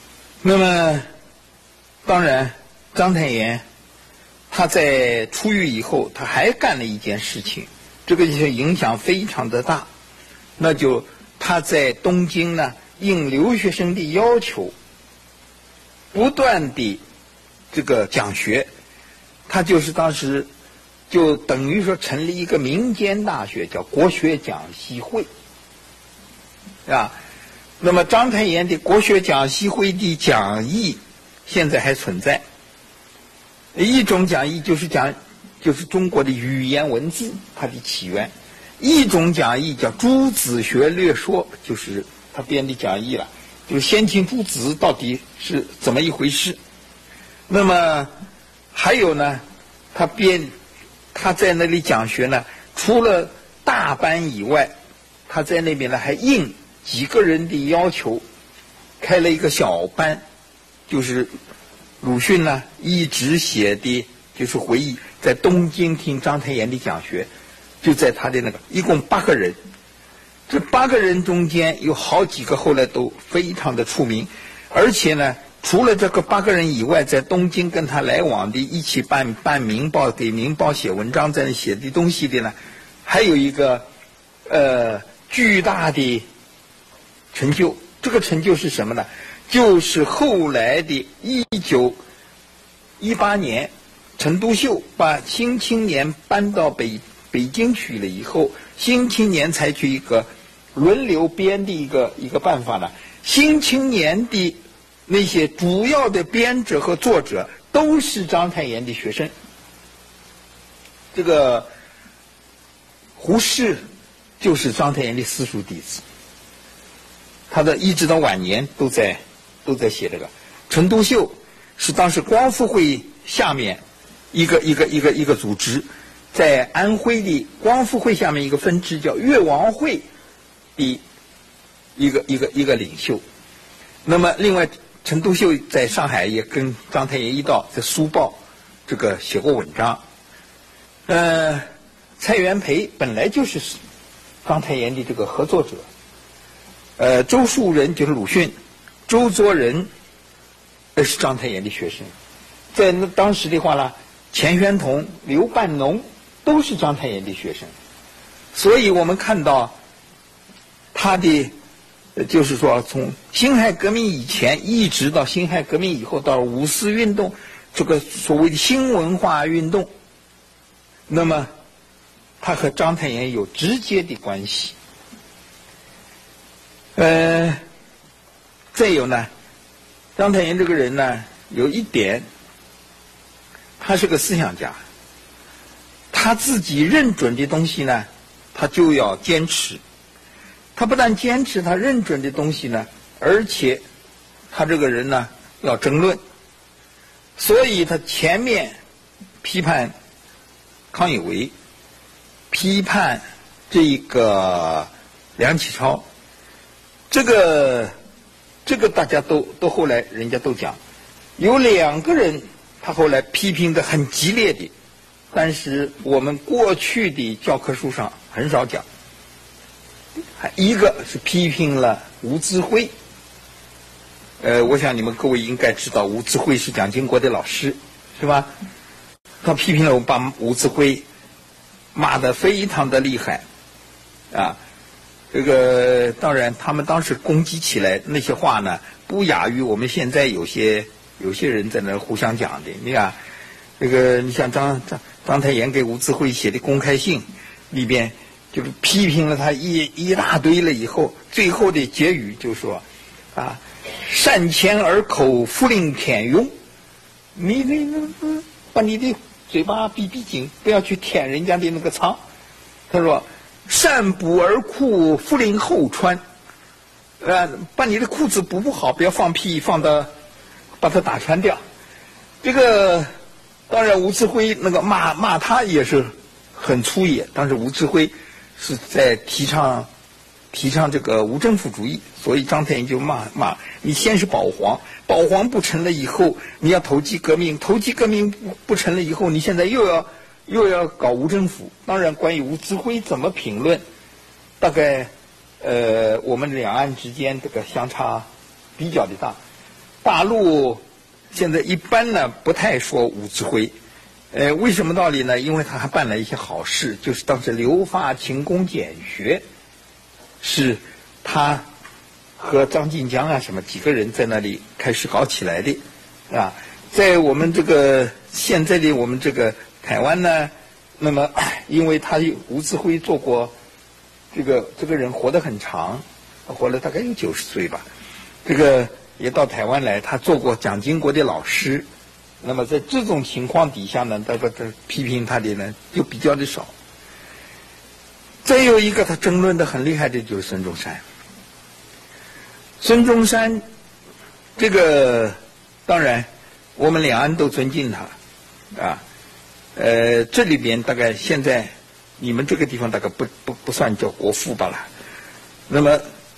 那么，当然，章太炎他在出狱以后，他还干了一件事情，这个就是影响非常的大，那就他在东京呢，应留学生的要求，不断地这个讲学，他就是当时就等于说成立一个民间大学，叫国学讲习会，啊。那么章太炎的国学讲习会的讲义现在还存在。一种讲义就是讲就是中国的语言文字它的起源，一种讲义叫《诸子学略说》，就是他编的讲义了，就是先秦诸子到底是怎么一回事。那么还有呢，他编他在那里讲学呢，除了大班以外，他在那边呢还应几个人的要求，开了一个小班，就是鲁迅呢一直写的就是回忆，在东京听章太炎的讲学，就在他的那个一共八个人，这八个人中间有好几个后来都非常的出名，而且呢，除了这个八个人以外，在东京跟他来往的，一起办办明报，给明报写文章，在那写的东西的呢，还有一个呃巨大的成就。这个成就是什么呢？就是后来的一九一八年，陈独秀把《新青年》搬到北北京去了以后，《新青年》采取一个轮流编的一个一个办法呢。《新青年》的那些主要的编者和作者都是章太炎的学生。这个胡适就是章太炎的私塾弟子，他的一直到晚年都在都在写这个。陈独秀是当时光复会下面一个一个一个一个组织，在安徽的光复会下面一个分支叫越王会的一个一个一个领袖。那么另外陈独秀在上海也跟章太炎一道在书报这个写过文章。呃，蔡元培本来就是章太炎的这个合作者。呃，周树人就是鲁迅，周作人那是章太炎的学生。在那当时的话呢，钱玄同、刘半农都是章太炎的学生。所以我们看到他的就是说从辛亥革命以前一直到辛亥革命以后，到五四运动这个所谓的新文化运动，那么他和章太炎有直接的关系。呃，再有呢，章太炎这个人呢，有一点，他是个思想家，他自己认准的东西呢，他就要坚持。他不但坚持他认准的东西呢，而且他这个人呢要争论。所以他前面批判康有为，批判这个梁启超，这个这个大家都都后来人家都讲，有两个人他后来批评的很激烈的，但是我们过去的教科书上很少讲。一个是批评了吴自辉，呃，我想你们各位应该知道，吴自辉是蒋经国的老师，是吧？他批评了，把吴自辉骂得非常的厉害，啊，这个当然他们当时攻击起来那些话呢，不亚于我们现在有些有些人在那互相讲的。你看，这个你像张张章太炎给吴自辉写的公开信里边，就是批评了他一一大堆了以后，最后的结语就说啊，善前而口，复令舔庸。你你你把你的嘴巴闭闭紧，不要去舔人家的那个仓。他说善补而裤，复令后穿。呃，把你的裤子补不好，不要放屁放到把它打穿掉。这个当然吴自辉那个骂骂他也是很粗野，当时吴自辉是在提倡提倡这个无政府主义，所以章太炎就骂骂你先是保皇，保皇不成了以后，你要投机革命，投机革命不不成了以后，你现在又要又要搞无政府。当然，关于吴自辉怎么评论，大概呃我们两岸之间这个相差比较的大。 大陆现在一般呢不太说武志辉，呃，为什么道理呢？因为他还办了一些好事，就是当时留发勤工俭学，是他和张晋江啊什么几个人在那里开始搞起来的，啊，在我们这个现在的我们这个台湾呢，那么因为他吴志辉做过，这个这个人活得很长，活了大概有九十岁吧，这个也到台湾来，他做过蒋经国的老师，那么在这种情况底下呢，大家批评他的呢就比较的少。再有一个他争论的很厉害的就是孙中山。孙中山这个当然我们两岸都尊敬他啊，呃这里边大概现在你们这个地方大概不不不算叫国父吧了，那么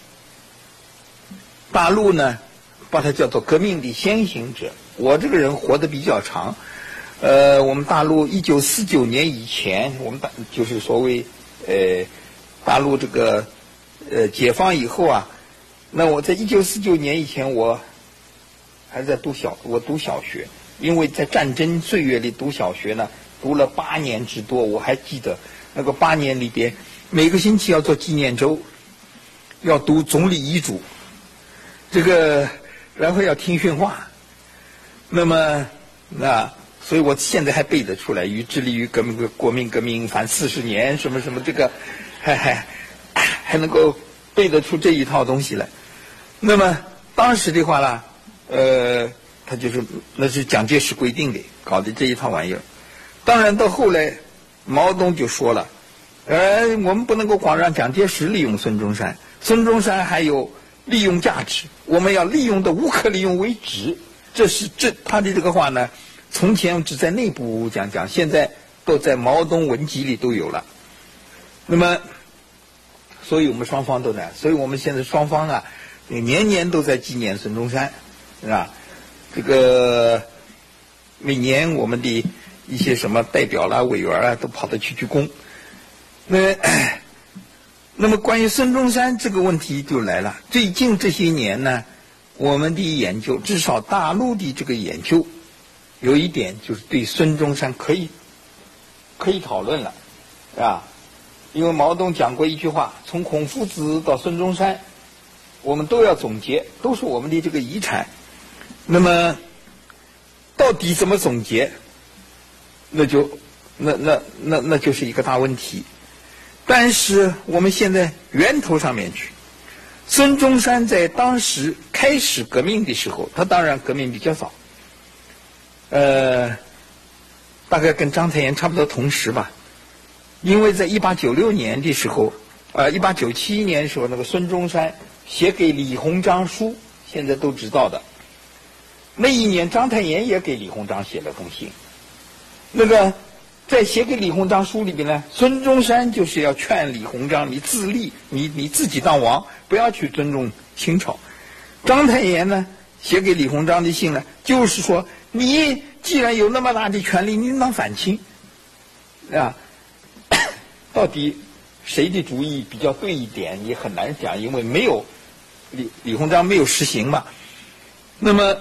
大陆呢把他叫做革命的先行者。我这个人活得比较长，呃我们大陆一九四九年以前，我们大就是所谓呃大陆这个呃解放以后啊，那我在一九四九年以前我还在读小我读小学，因为在战争岁月里读小学呢，读了八年之多。我还记得那个八年里边，每个星期要做纪念周，要读总理遗嘱，这个然后要听训话。那么那所以我现在还背得出来，于致力于革命国民革命凡四十年什么什么，这个还还还能够背得出这一套东西来。那么当时的话呢，呃，他就是那是蒋介石规定的，搞的这一套玩意儿。当然到后来，毛泽东就说了，呃，我们不能够光让蒋介石利用孙中山，孙中山还有利用价值，我们要利用的无可利用为止。这是这他的这个话呢，从前只在内部讲讲，现在都在毛泽东文集里都有了。那么，所以我们双方都在，所以我们现在双方啊，年年都在纪念孙中山，是吧？这个每年我们的一些什么代表啦、委员啊，都跑到去鞠躬。那那么关于孙中山这个问题就来了。最近这些年呢，我们的研究，至少大陆的这个研究，有一点就是对孙中山可以可以讨论了，是吧？因为毛泽东讲过一句话，从孔夫子到孙中山，我们都要总结，都是我们的这个遗产。那么到底怎么总结，那就那那那那就是一个大问题。但是我们现在源头上面去，孙中山在当时开始革命的时候，他当然革命比较早，呃，大概跟章太炎差不多同时吧。因为在一八九六年的时候，呃，一八九七年的时候，那个孙中山写给李鸿章书，现在都知道的。那一年，章太炎也给李鸿章写了封信。那个在写给李鸿章书里边呢，孙中山就是要劝李鸿章，你自立，你你自己当王，不要去尊重清朝。章太炎呢，写给李鸿章的信呢，就是说，你既然有那么大的权力，你应当反清，啊。到底谁的主意比较对一点也很难讲，因为没有李李鸿章没有实行嘛。那么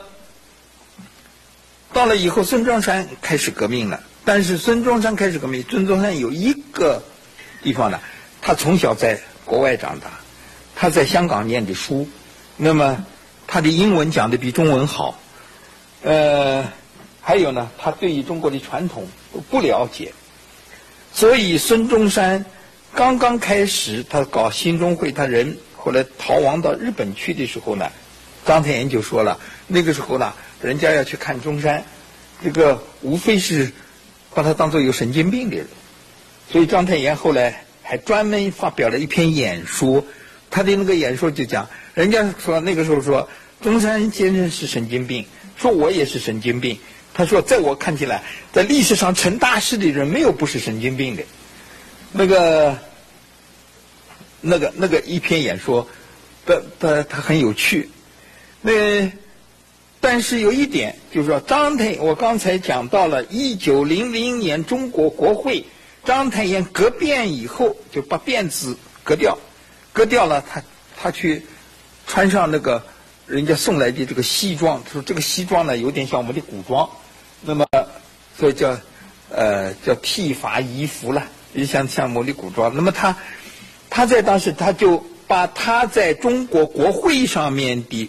到了以后，孙中山开始革命了。但是孙中山开始革命，孙中山有一个地方呢，他从小在国外长大，他在香港念的书，那么他的英文讲的比中文好，呃，还有呢，他对于中国的传统不了解。所以孙中山刚刚开始他搞兴中会，他人后来逃亡到日本去的时候呢，章太炎就说了，那个时候呢，人家要去看中山，这个无非是把他当作有神经病的人。所以章太炎后来还专门发表了一篇演说，他的那个演说就讲，人家说那个时候说中山先生是神经病，说我也是神经病。他说，在我看起来，在历史上成大事的人没有不是神经病的。那个、那个、那个一篇演说，他他他很有趣。那但是有一点，就是说章太，我刚才讲到了一九零零年中国国会，章太炎革辫以后，就把辫子革掉，革掉了，他他去穿上那个人家送来的这个西装，说这个西装呢有点像我们的古装，那么所以叫呃叫剃发移服了，也像像我们的古装。那么他他在当时他就把他在中国国会上面的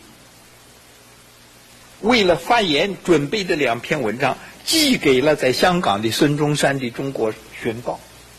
为了发言准备的两篇文章寄给了在香港的孙中山的《中国宣报》。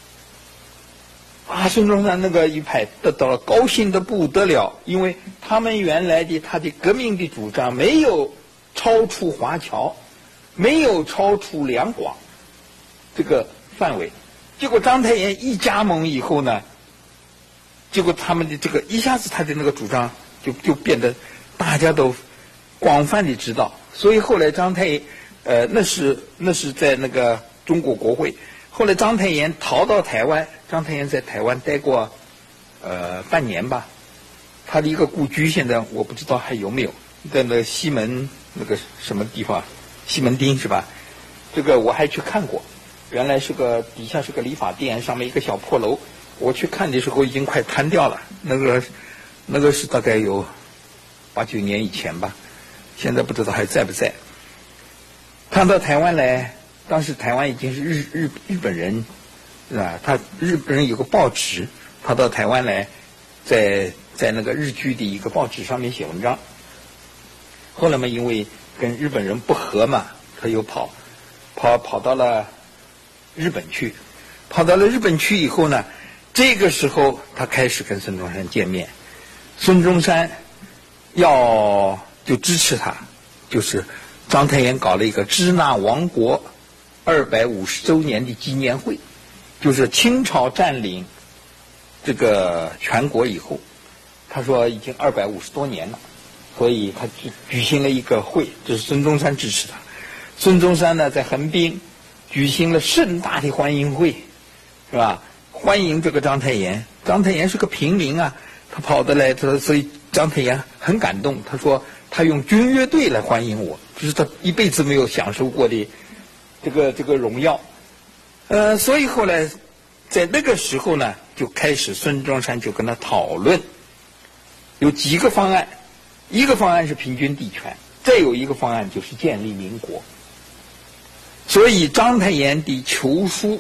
啊，孙中山那个一派得到了高兴的不得了，因为他们原来的他的革命的主张没有超出华侨，没有超出两广这个范围，结果章太炎一加盟以后呢，结果他们的这个一下子他的那个主张就就变得大家都广泛的知道，所以后来章太炎呃那是那是在那个中国国会。后来章太炎逃到台湾，章太炎在台湾待过，呃半年吧。他的一个故居现在我不知道还有没有，在那西门那个什么地方，西门町是吧？这个我还去看过，原来是个底下是个理发店，上面一个小破楼。我去看的时候已经快瘫掉了，那个那个是大概有八九年以前吧，现在不知道还在不在。他到台湾来。当时台湾已经是日日日本人，是吧？他日本人有个报纸，他到台湾来，在在那个日据的一个报纸上面写文章。后来嘛，因为跟日本人不和嘛，他又跑跑跑到了日本去。跑到了日本去以后呢，这个时候他开始跟孙中山见面。孙中山要就支持他，就是章太炎搞了一个支那王国二百五十周年的纪念会，就是清朝占领这个全国以后，他说已经二百五十多年了，所以他举举行了一个会，这是孙中山支持他。孙中山呢在横滨举行了盛大的欢迎会，是吧？欢迎这个章太炎。章太炎是个平民啊，他跑得来，他所以章太炎很感动。他说他用军乐队来欢迎我，这是他一辈子没有享受过的。这个这个荣耀，呃，所以后来在那个时候呢，就开始孙中山就跟他讨论，有几个方案，一个方案是平均地权，再有一个方案就是建立民国。所以章太炎的求书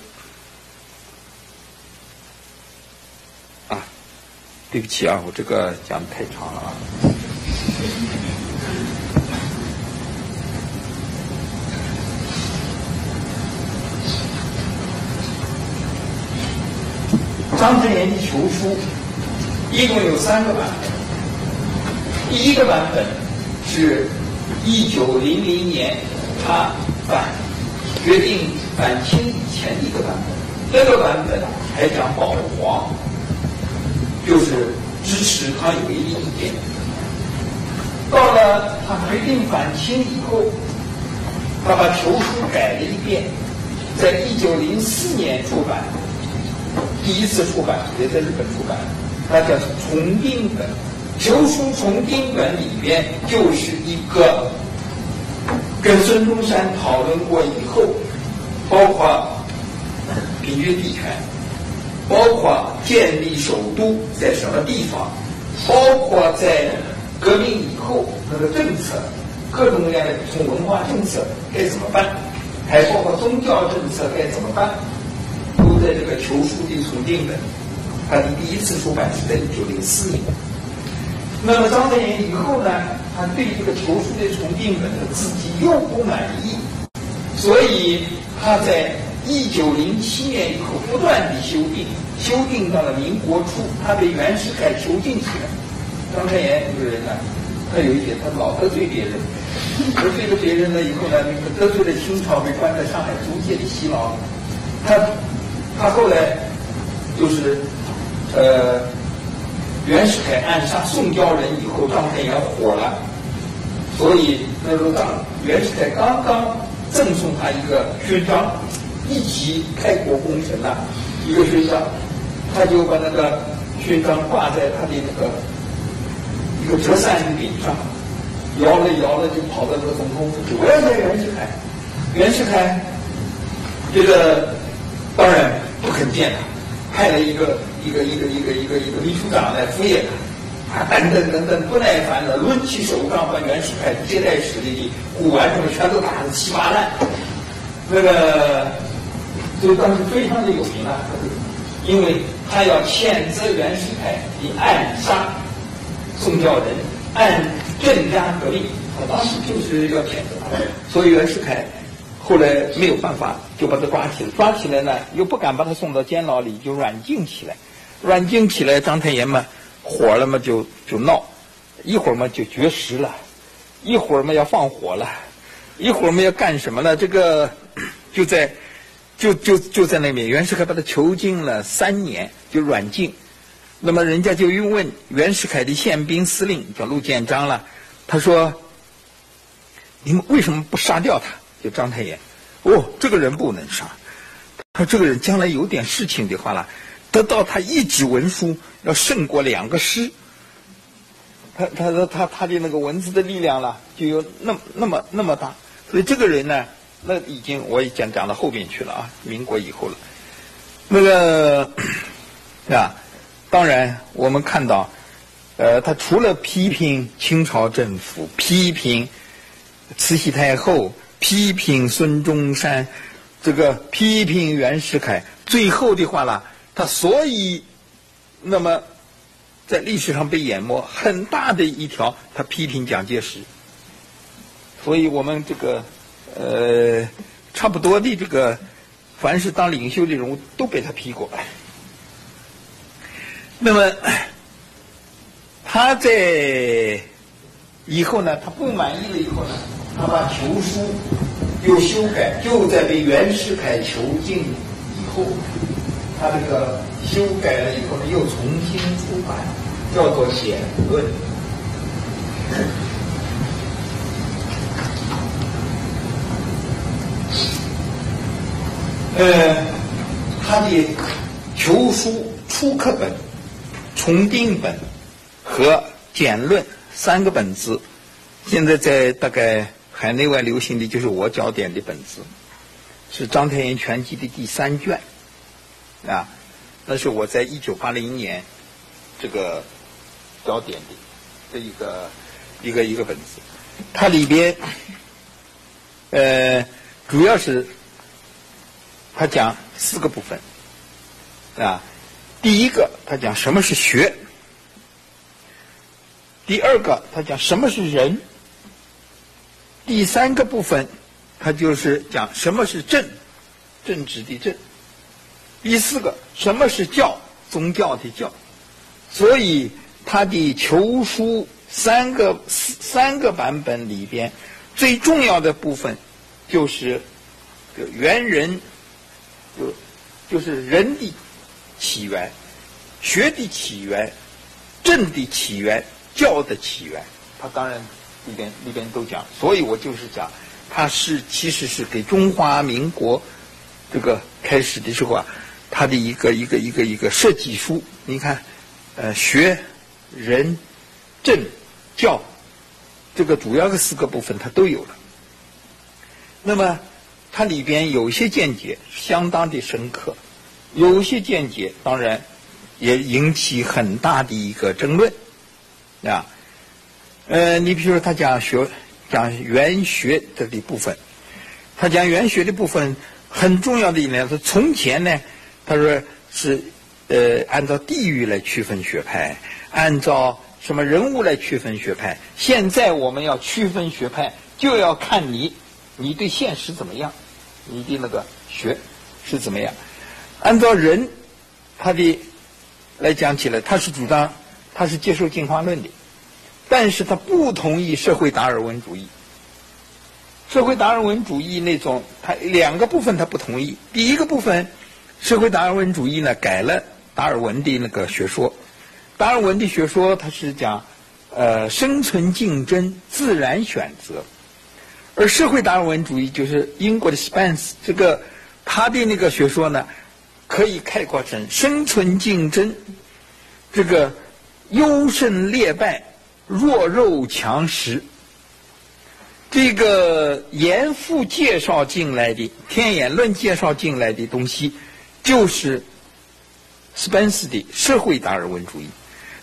啊，对不起啊，我这个讲的太长了啊。章太炎的求书一共有三个版本。第一个版本是一九零零年他反决定反清以前的一个版本，这个版本还讲保皇，就是支持他有一个意见。到了他决定反清以后，他把求书改了一遍，在一九零四年出版。第一次出版也在日本出版，它叫重订本。求书重订本里边就是一个跟孙中山讨论过以后，包括平均地权，包括建立首都在什么地方，包括在革命以后那个政策，各种各样的从文化政策该怎么办，还包括宗教政策该怎么办。都在这个求书的重订本，它的第一次出版是在一九零四年。那么章太炎以后呢，他对这个求书的重订本的自己又不满意，所以他在一九零七年以后不断的修订，修订到了民国初，他被袁世凯囚禁起来。章太炎这个人呢，他有一点，他老得罪别人，得罪了别人了以后呢，得罪了清朝，被关在上海租界的西牢。他他后来就是呃袁世凯暗杀宋教仁以后，章太炎火了，所以那时候当袁世凯刚刚赠送他一个勋章，一级开国功臣呐、啊，一个勋章，他就把那个勋章挂在他的那个一个折扇柄上，摇了摇了就跑到这个总统府去，我要见袁世凯。袁世凯这个当然不肯见他，派了一个一个一个一个一个一个秘书长来敷衍他， 啊等等等等不耐烦了，抡起手杖把袁世凯接待室里的古玩什么全都打得稀巴烂。那个就当时非常的有名啊，因为他要谴责袁世凯以暗杀宋教仁，暗镇压革命，他当时就是要谴责他，所以袁世凯后来没有办法，就把他抓起来，抓起来呢又不敢把他送到监牢里，就软禁起来，软禁起来，章太炎嘛火了嘛就就闹，一会儿嘛就绝食了，一会儿嘛要放火了，一会儿嘛要干什么了？这个就在就就就在那边，袁世凯把他囚禁了三年，就软禁。那么人家就又问袁世凯的宪兵司令叫陆建章了，他说：“你们为什么不杀掉他？”就章太炎，哦，这个人不能杀。他说这个人将来有点事情的话了，得到他一纸文书要胜过两个师。他他说他他的那个文字的力量了，就有那那么那么大。所以这个人呢，那已经我已经讲到后面去了啊，民国以后了。那个啊，当然我们看到，呃，他除了批评清朝政府，批评慈禧太后，批评孙中山，这个批评袁世凯，最后的话啦，他所以那么在历史上被淹没很大的一条，他批评蒋介石。所以我们这个呃差不多的这个，凡是当领袖的人物都被他批过。那么他在以后呢，他不满意了以后呢，他把囚书又修改，就在被袁世凯囚禁以后，他这个修改了以后呢，又重新出版，叫做《显论》。呃，他的囚书初刻本、重订本和简论三个本子，现在在大概海内外流行的就是我教典的本子，是章太炎全集的第三卷啊，那是我在一九八零年这个教典的这一个一个一个本子，它里边呃主要是他讲四个部分啊，第一个他讲什么是学，第二个他讲什么是人，第三个部分他就是讲什么是政，政治的政，第四个什么是教，宗教的教。所以他的囚书三个三个版本里边最重要的部分就是猿人，就就是人的起源，学的起源，政的起源，教的起源，他当然里边里边都讲。所以我就是讲，他是其实是给中华民国这个开始的时候啊，他的一个一个一个一个设计书。你看，呃，学、人、政、教，这个主要的四个部分它都有了。那么它里边有些见解相当的深刻，有些见解当然也引起很大的一个争论啊。呃，你比如说他讲学讲原学这的部分，他讲原学的部分很重要的一点是，从前呢，他说是呃按照地域来区分学派，按照什么人物来区分学派。现在我们要区分学派，就要看你你对现实怎么样，你的那个学是怎么样。按照人他的来讲起来，他是主张他是接受进化论的，但是他不同意社会达尔文主义。社会达尔文主义那种，他两个部分他不同意。第一个部分，社会达尔文主义呢改了达尔文的那个学说。达尔文的学说他是讲呃生存竞争、自然选择，而社会达尔文主义就是英国的 Spence 这个他的那个学说呢，可以概括成生存竞争，这个优胜劣败、弱肉强食。这个严复介绍进来的天演论介绍进来的东西，就是斯宾斯的社会达尔文主义。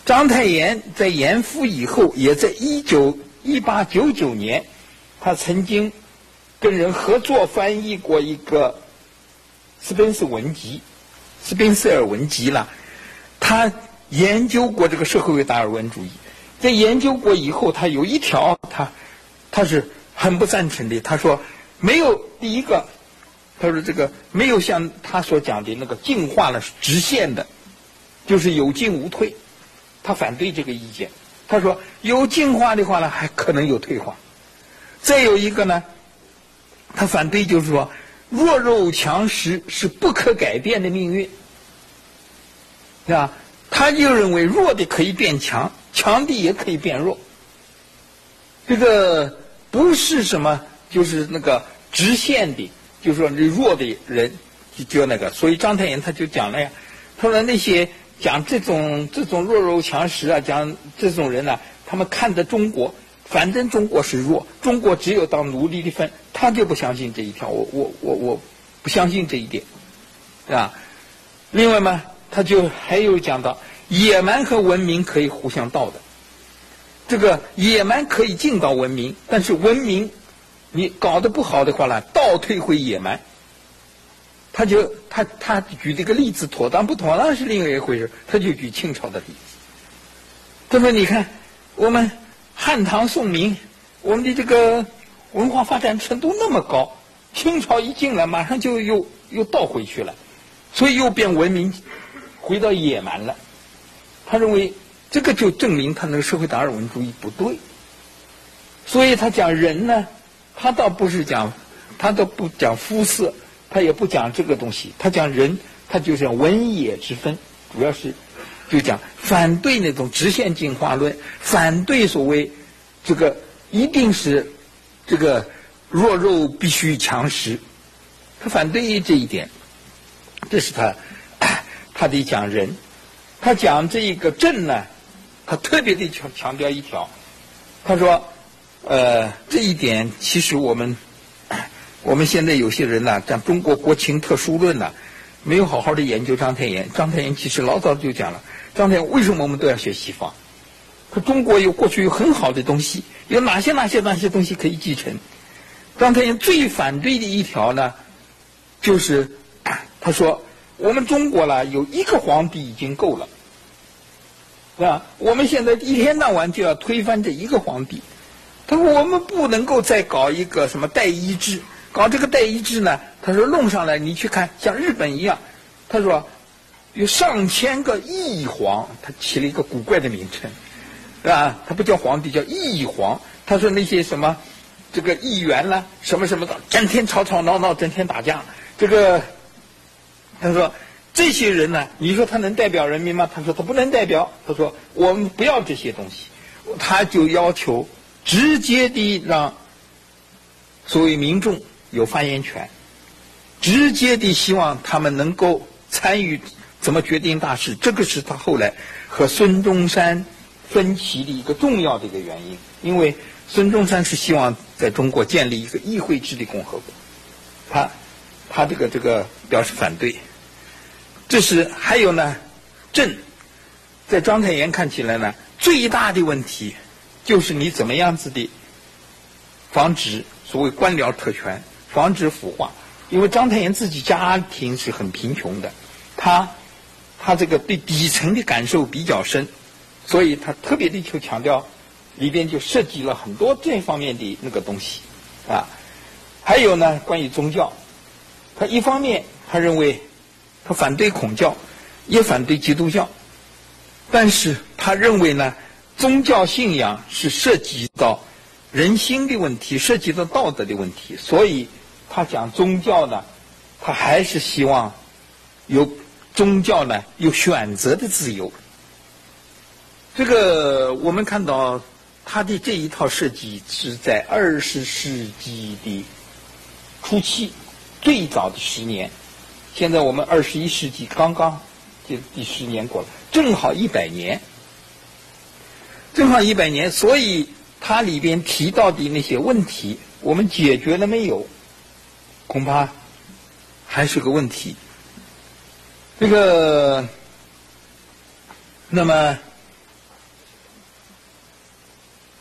章太炎在严复以后，也在一九一八九九年，他曾经跟人合作翻译过一个斯宾塞文集，斯宾塞尔文集了。他研究过这个社会主义达尔文主义，在研究过以后，他有一条他他是很不赞成的。他说没有第一个，他说这个没有像他所讲的那个进化了直线的，就是有进无退。他反对这个意见。他说有进化的话呢，还可能有退化。再有一个呢，他反对就是说弱肉强食是不可改变的命运，是吧？他就认为弱的可以变强，强的也可以变弱。这个不是什么就是那个直线的，就是说你弱的人就就那个。所以章太炎他就讲了呀，他说那些讲这种这种弱肉强食啊，讲这种人呢、啊，他们看的中国，反正中国是弱，中国只有当奴隶的份，他就不相信这一条，我我我我不相信这一点，是吧？另外嘛，他就还有讲到野蛮和文明可以互相倒的，这个野蛮可以进到文明，但是文明你搞得不好的话呢，倒退回野蛮。他就他他举这个例子妥当不妥当是另外一回事，他就举清朝的例子。他说你看我们汉唐宋明，我们的这个文化发展程度那么高，清朝一进来马上就又又倒回去了，所以又变文明回到野蛮了。他认为这个就证明他那个社会达尔文主义不对。所以他讲人呢，他倒不是讲他倒不讲肤色，他也不讲这个东西，他讲人，他就是文野之分，主要是就讲反对那种直线进化论，反对所谓这个一定是这个弱肉必须强食，他反对这一点。这是他他得讲人。他讲这个正呢，他特别的强强调一条，他说呃这一点其实我们我们现在有些人呢、啊，讲中国国情特殊论呢、啊，没有好好的研究章太炎。章太炎其实老早就讲了，章太炎为什么我们都要学西方？可中国有过去有很好的东西，有哪些哪些哪些东西可以继承？章太炎最反对的一条呢，就是他说我们中国了有一个皇帝已经够了，是吧？我们现在一天到晚就要推翻这一个皇帝。他说我们不能够再搞一个什么代议制。搞这个代议制呢，他说弄上来，你去看像日本一样，他说有上千个议皇，他起了一个古怪的名称，是吧？他不叫皇帝，叫议皇。他说那些什么这个议员啦，什么什么的，整天吵吵闹闹，整天打架。这个他说这些人呢，你说他能代表人民吗？他说他不能代表。他说我们不要这些东西，他就要求直接的让所谓民众有发言权，直接的希望他们能够参与怎么决定大事。这个是他后来和孙中山分歧的一个重要的一个原因，因为孙中山是希望在中国建立一个议会制的共和国，他他这个这个表示反对。这是还有呢，朕在章太炎看起来呢，最大的问题就是你怎么样子的防止所谓官僚特权，防止腐化。因为章太炎自己家庭是很贫穷的，他他这个对底层的感受比较深，所以他特别的就强调，里边就涉及了很多这方面的那个东西啊。还有呢，关于宗教，他一方面他认为他反对孔教，也反对基督教，但是他认为呢，宗教信仰是涉及到人心的问题，涉及到道德的问题，所以他讲宗教呢，他还是希望有宗教呢有选择的自由。这个我们看到他的这一套设计是在二十世纪的初期，最早的十年。现在我们二十一世纪刚刚就第十年过了，正好一百年，正好一百年，所以它里边提到的那些问题，我们解决了没有？恐怕还是个问题。这个，那么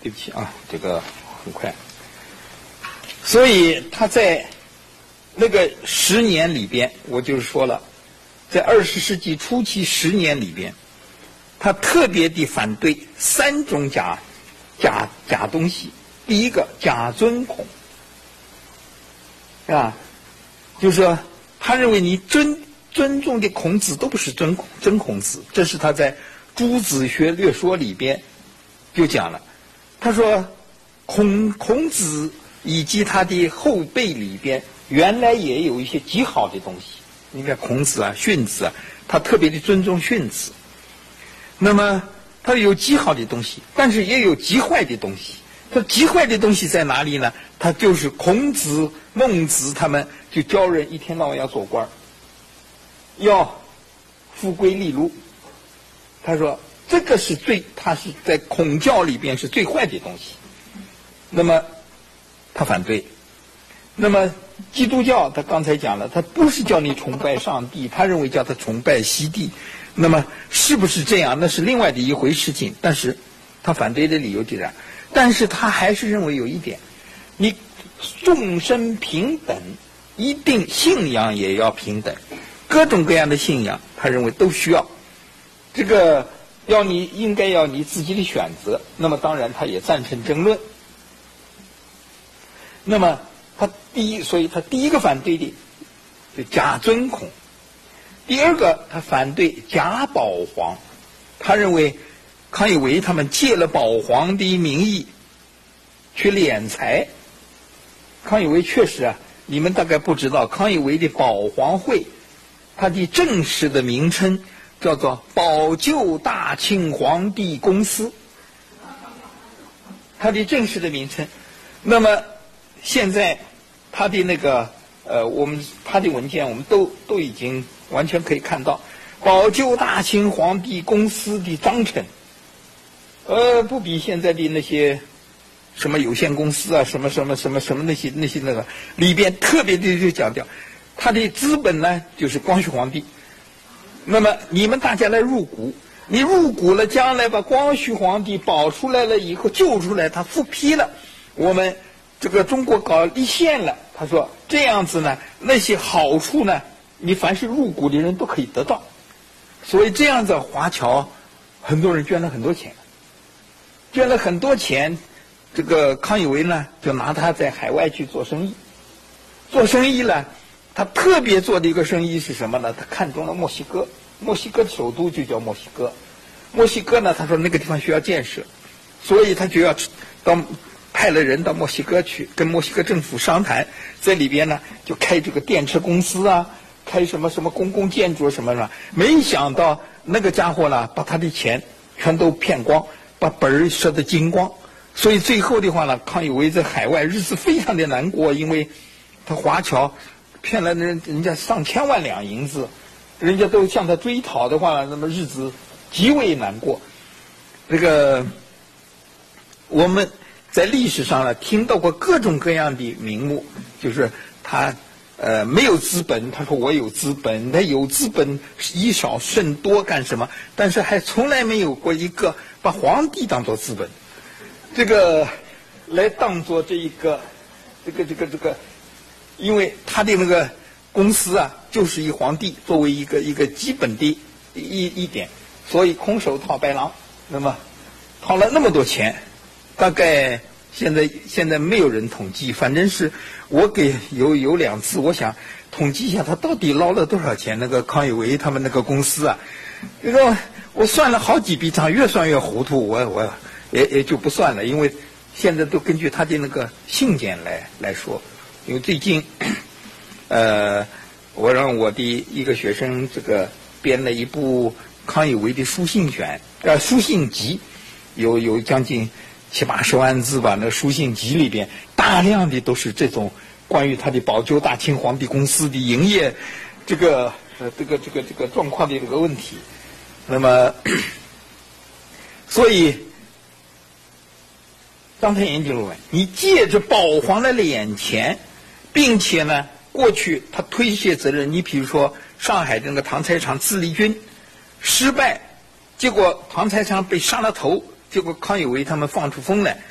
对不起啊，这个很快。所以他在那个十年里边，我就是说了，在二十世纪初期十年里边，他特别的反对三种假假假东西。第一个假尊孔，是吧？就是说，他认为你尊尊重的孔子都不是真真孔子，这是他在《诸子学略说》里边就讲了。他说，孔孔子以及他的后辈里边，原来也有一些极好的东西。你看孔子啊、荀子啊，他特别的尊重荀子。那么他有极好的东西，但是也有极坏的东西。他极坏的东西在哪里呢？他就是孔子、孟子他们就教人一天到晚要做官，要富贵利禄。他说这个是最，他是在孔教里边是最坏的东西。那么他反对。那么基督教他刚才讲了，他不是叫你崇拜上帝，他认为叫他崇拜西帝。那么是不是这样，那是另外的一回事情。但是他反对的理由就这样。但是他还是认为有一点，你众生平等，一定信仰也要平等，各种各样的信仰他认为都需要，这个要你应该要你自己的选择。那么当然他也赞成争论。那么他第一，所以他第一个反对的就假尊孔，第二个他反对假保皇，他认为康有为他们借了保皇的名义去敛财。康有为确实啊，你们大概不知道，康有为的保皇会，它的正式的名称叫做保救大清皇帝公司，它的正式的名称。那么现在他的那个呃，我们他的文件我们都都已经完全可以看到，保救大清皇帝公司的章程。呃，不比现在的那些什么有限公司啊，什么什么什么什么那些那些那个里边特别的就讲掉，他的资本呢就是光绪皇帝。那么你们大家来入股，你入股了，将来把光绪皇帝保出来了以后救出来，他复批了，我们这个中国搞立宪了。他说这样子呢，那些好处呢，你凡是入股的人都可以得到。所以这样子华侨很多人捐了很多钱。捐了很多钱，这个康有为呢就拿他在海外去做生意。做生意呢，他特别做的一个生意是什么呢？他看中了墨西哥，墨西哥的首都就叫墨西哥。墨西哥呢，他说那个地方需要建设，所以他就要到派了人到墨西哥去，跟墨西哥政府商谈，在里边呢就开这个电车公司啊，开什么什么公共建筑什么的。没想到那个家伙呢，把他的钱全都骗光。把本儿赊得精光，所以最后的话呢，康有为在海外日子非常的难过，因为他华侨骗了人人家上千万两银子，人家都向他追讨的话，那么日子极为难过。这个我们在历史上呢听到过各种各样的名目，就是他呃没有资本，他说我有资本，他有资本以少胜多干什么？但是还从来没有过一个把皇帝当作资本，这个来当作这一个这个这个这个，因为他的那个公司啊，就是以皇帝作为一个一个基本的一一点，所以空手套白狼。那么掏了那么多钱，大概现在现在没有人统计，反正是我给有有两次，我想统计一下他到底捞了多少钱。那个康有为他们那个公司啊，这个我算了好几笔账，越算越糊涂，我我也也就不算了，因为现在都根据他的那个信件来来说。因为最近，呃，我让我的一个学生这个编了一部康有为的书信选，呃，书信集，有有将近七八十万字吧。那书信集里边大量的都是这种关于他的保救大清皇帝公司的营业这个呃这个这个这个状况的这个问题。那么，所以张太炎就认为，你借着保皇来敛钱，并且呢，过去他推卸责任。你比如说上海的那个唐才常自立军失败，结果唐才常被杀了头，结果康有为他们放出风来，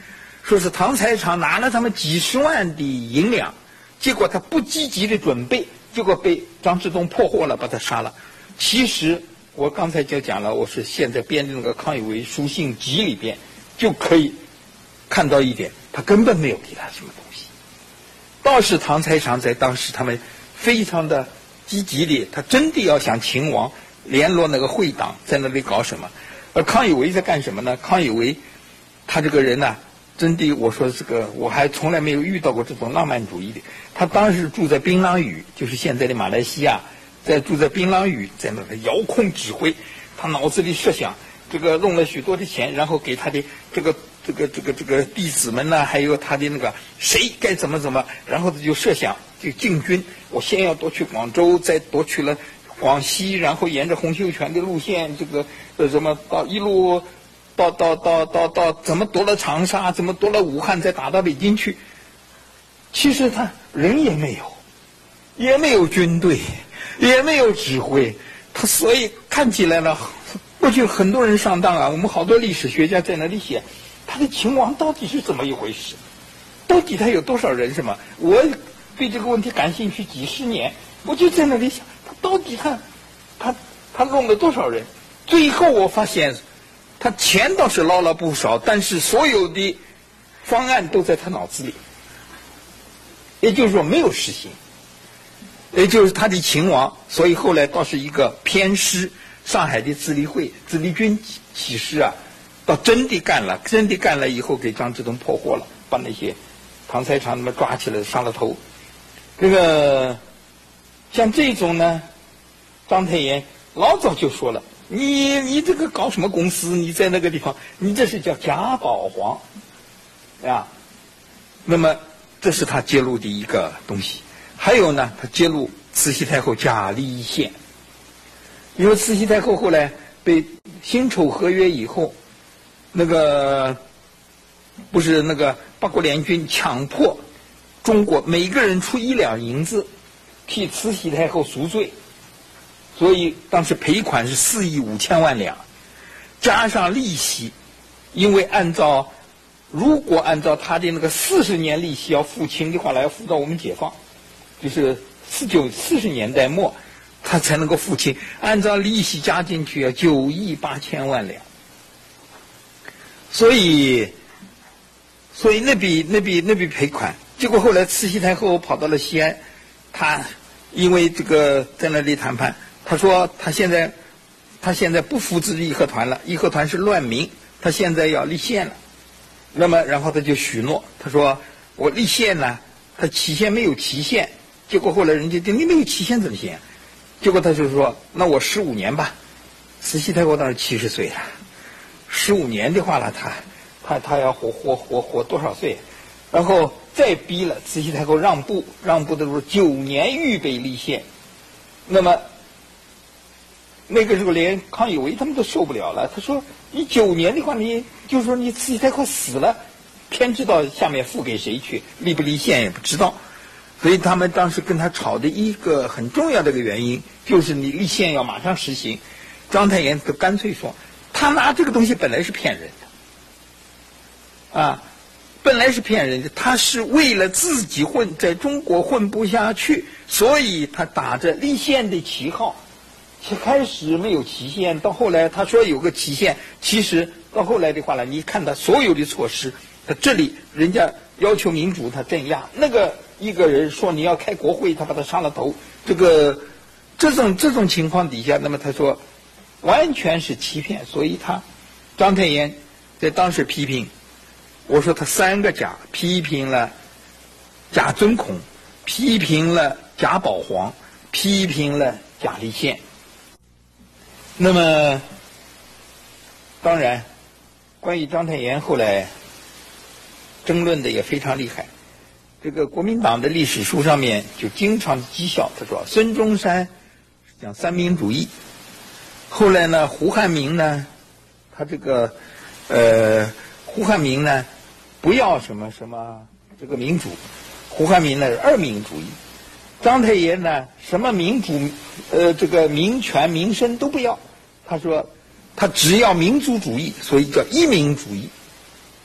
说是唐才常拿了他们几十万的银两，结果他不积极的准备，结果被张之洞破获了，把他杀了。其实我刚才就讲了，我是现在编的那个康有为书信集里边就可以看到一点，他根本没有给他什么东西。倒是唐才常在当时他们非常的积极的，他真的要想秦王联络那个会党，在那里搞什么。而康有为在干什么呢？康有为他这个人呢、啊，真的我说这个我还从来没有遇到过这种浪漫主义的。他当时住在槟榔屿，就是现在的马来西亚，在住在槟榔屿，在那里遥控指挥，他脑子里设想，这个弄了许多的钱，然后给他的这个这个这个这个弟子们呢，还有他的那个谁该怎么怎么，然后他就设想就进军，我先要夺取广州，再夺取了广西，然后沿着洪秀全的路线，这个呃什么到一路到到到到到怎么夺了长沙，怎么夺了武汉，再打到北京去。其实他人也没有，也没有军队，也没有指挥，他所以看起来了，过去很多人上当啊。我们好多历史学家在那里写，他的秦王到底是怎么一回事？到底他有多少人？什么？我对这个问题感兴趣几十年，我就在那里想，他到底他他他弄了多少人？最后我发现，他钱倒是捞了不少，但是所有的方案都在他脑子里，也就是说没有实行。也就是他的秦王，所以后来倒是一个偏师，上海的自立会、自立军起事啊，到真的干了，真的干了以后，给张之洞破获了，把那些唐才常他们抓起来杀了头。这个像这种呢，章太炎老早就说了，你你这个搞什么公司？你在那个地方，你这是叫假保皇啊。那么这是他揭露的一个东西。还有呢，他揭露慈禧太后假立宪。因为慈禧太后后来被辛丑合约以后，那个不是那个八国联军强迫中国每个人出一两银子替慈禧太后赎罪，所以当时赔款是四亿五千万两，加上利息，因为按照如果按照他的那个四十年利息要付清的话，来要付到我们解放。就是四九四十年代末，他才能够付清。按照利息加进去，要九亿八千万两。所以，所以那笔那笔那笔赔款，结果后来慈禧太后跑到了西安，他因为这个在那里谈判，他说他现在他现在不扶持义和团了，义和团是乱民，他现在要立宪了。那么，然后他就许诺，他说我立宪呢，他期限没有期限。结果后来人家就你没有期限怎么行？结果他就说那我十五年吧。慈禧太后当时七十岁了，十五年的话了，他他他要活活活活多少岁？然后再逼了慈禧太后让步，让步的时候九年预备立宪。那么那个时候连康有为他们都受不了了，他说你九年的话，你就是说你慈禧太后死了，天知道下面付给谁去，立不立宪也不知道。所以他们当时跟他吵的一个很重要的一个原因，就是你立宪要马上实行。章太炎就干脆说，他拿这个东西本来是骗人的，啊，本来是骗人的，他是为了自己混，在中国混不下去，所以他打着立宪的旗号。开始没有期限，到后来他说有个期限，其实到后来的话呢，你看他所有的措施，他这里人家要求民主，他镇压；那个一个人说你要开国会，他把他杀了头。这个这种这种情况底下，那么他说完全是欺骗，所以他章太炎在当时批评，我说他三个假，批评了假尊孔，批评了假保皇，批评了假立宪。那么当然关于章太炎后来争论的也非常厉害，这个国民党的历史书上面就经常讥笑他说孙中山讲三民主义，后来呢胡汉民呢他这个呃胡汉民呢不要什么什么这个民主，胡汉民呢是二民主义，章太炎呢什么民主呃这个民权民生都不要，他说他只要民族主义，所以叫一民主义。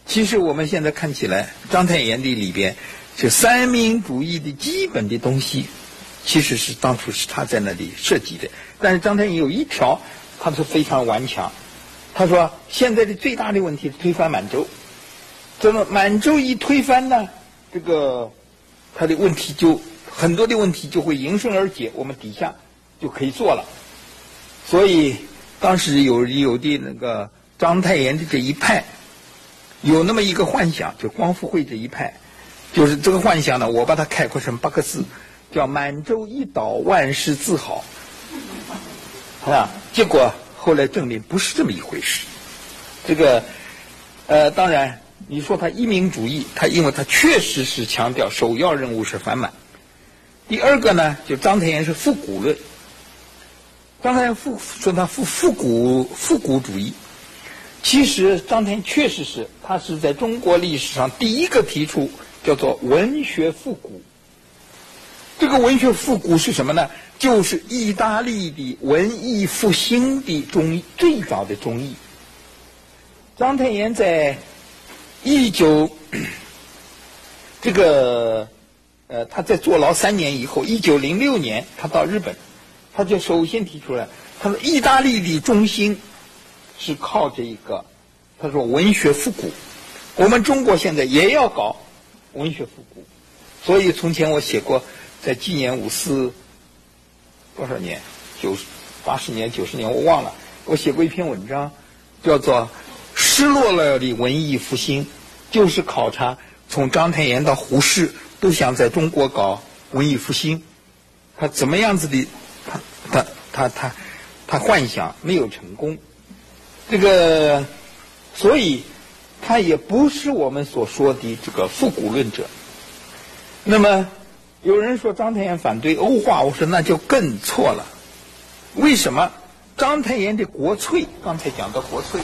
其实我们现在看起来，章太炎的里边，这三民主义的基本的东西，其实是当初是他在那里设计的。但是章太炎有一条，他是非常顽强。他说，现在的最大的问题是推翻满洲。这么满洲一推翻呢，这个他的问题就很多的问题就会迎刃而解，我们底下就可以做了。所以当时有有的那个章太炎的这一派，有那么一个幻想，就光复会这一派，就是这个幻想呢，我把它概括成八个字，叫满洲一倒，万事自好。啊，结果后来证明不是这么一回事。这个，呃，当然你说他一民主义，他因为他确实是强调首要任务是反满。第二个呢，就章太炎是复古论。章太炎复说他复复古复古主义。其实章太炎确实是，他是在中国历史上第一个提出叫做文学复古。这个文学复古是什么呢？就是意大利的文艺复兴的中最早的中译。章太炎在一九这个呃他在坐牢三年以后，一九零六年他到日本，他就首先提出来，他说意大利的中兴是靠这一个，他说文学复古，我们中国现在也要搞文学复古。所以从前我写过，在纪念五四多少年，九八十年九十年我忘了，我写过一篇文章，叫做失落了的文艺复兴，就是考察从章太炎到胡适都想在中国搞文艺复兴，他怎么样子的，他他他他他幻想没有成功，这个所以他也不是我们所说的这个复古论者。那么有人说章太炎反对欧化，我说那就更错了。为什么？章太炎的国粹，刚才讲到国粹，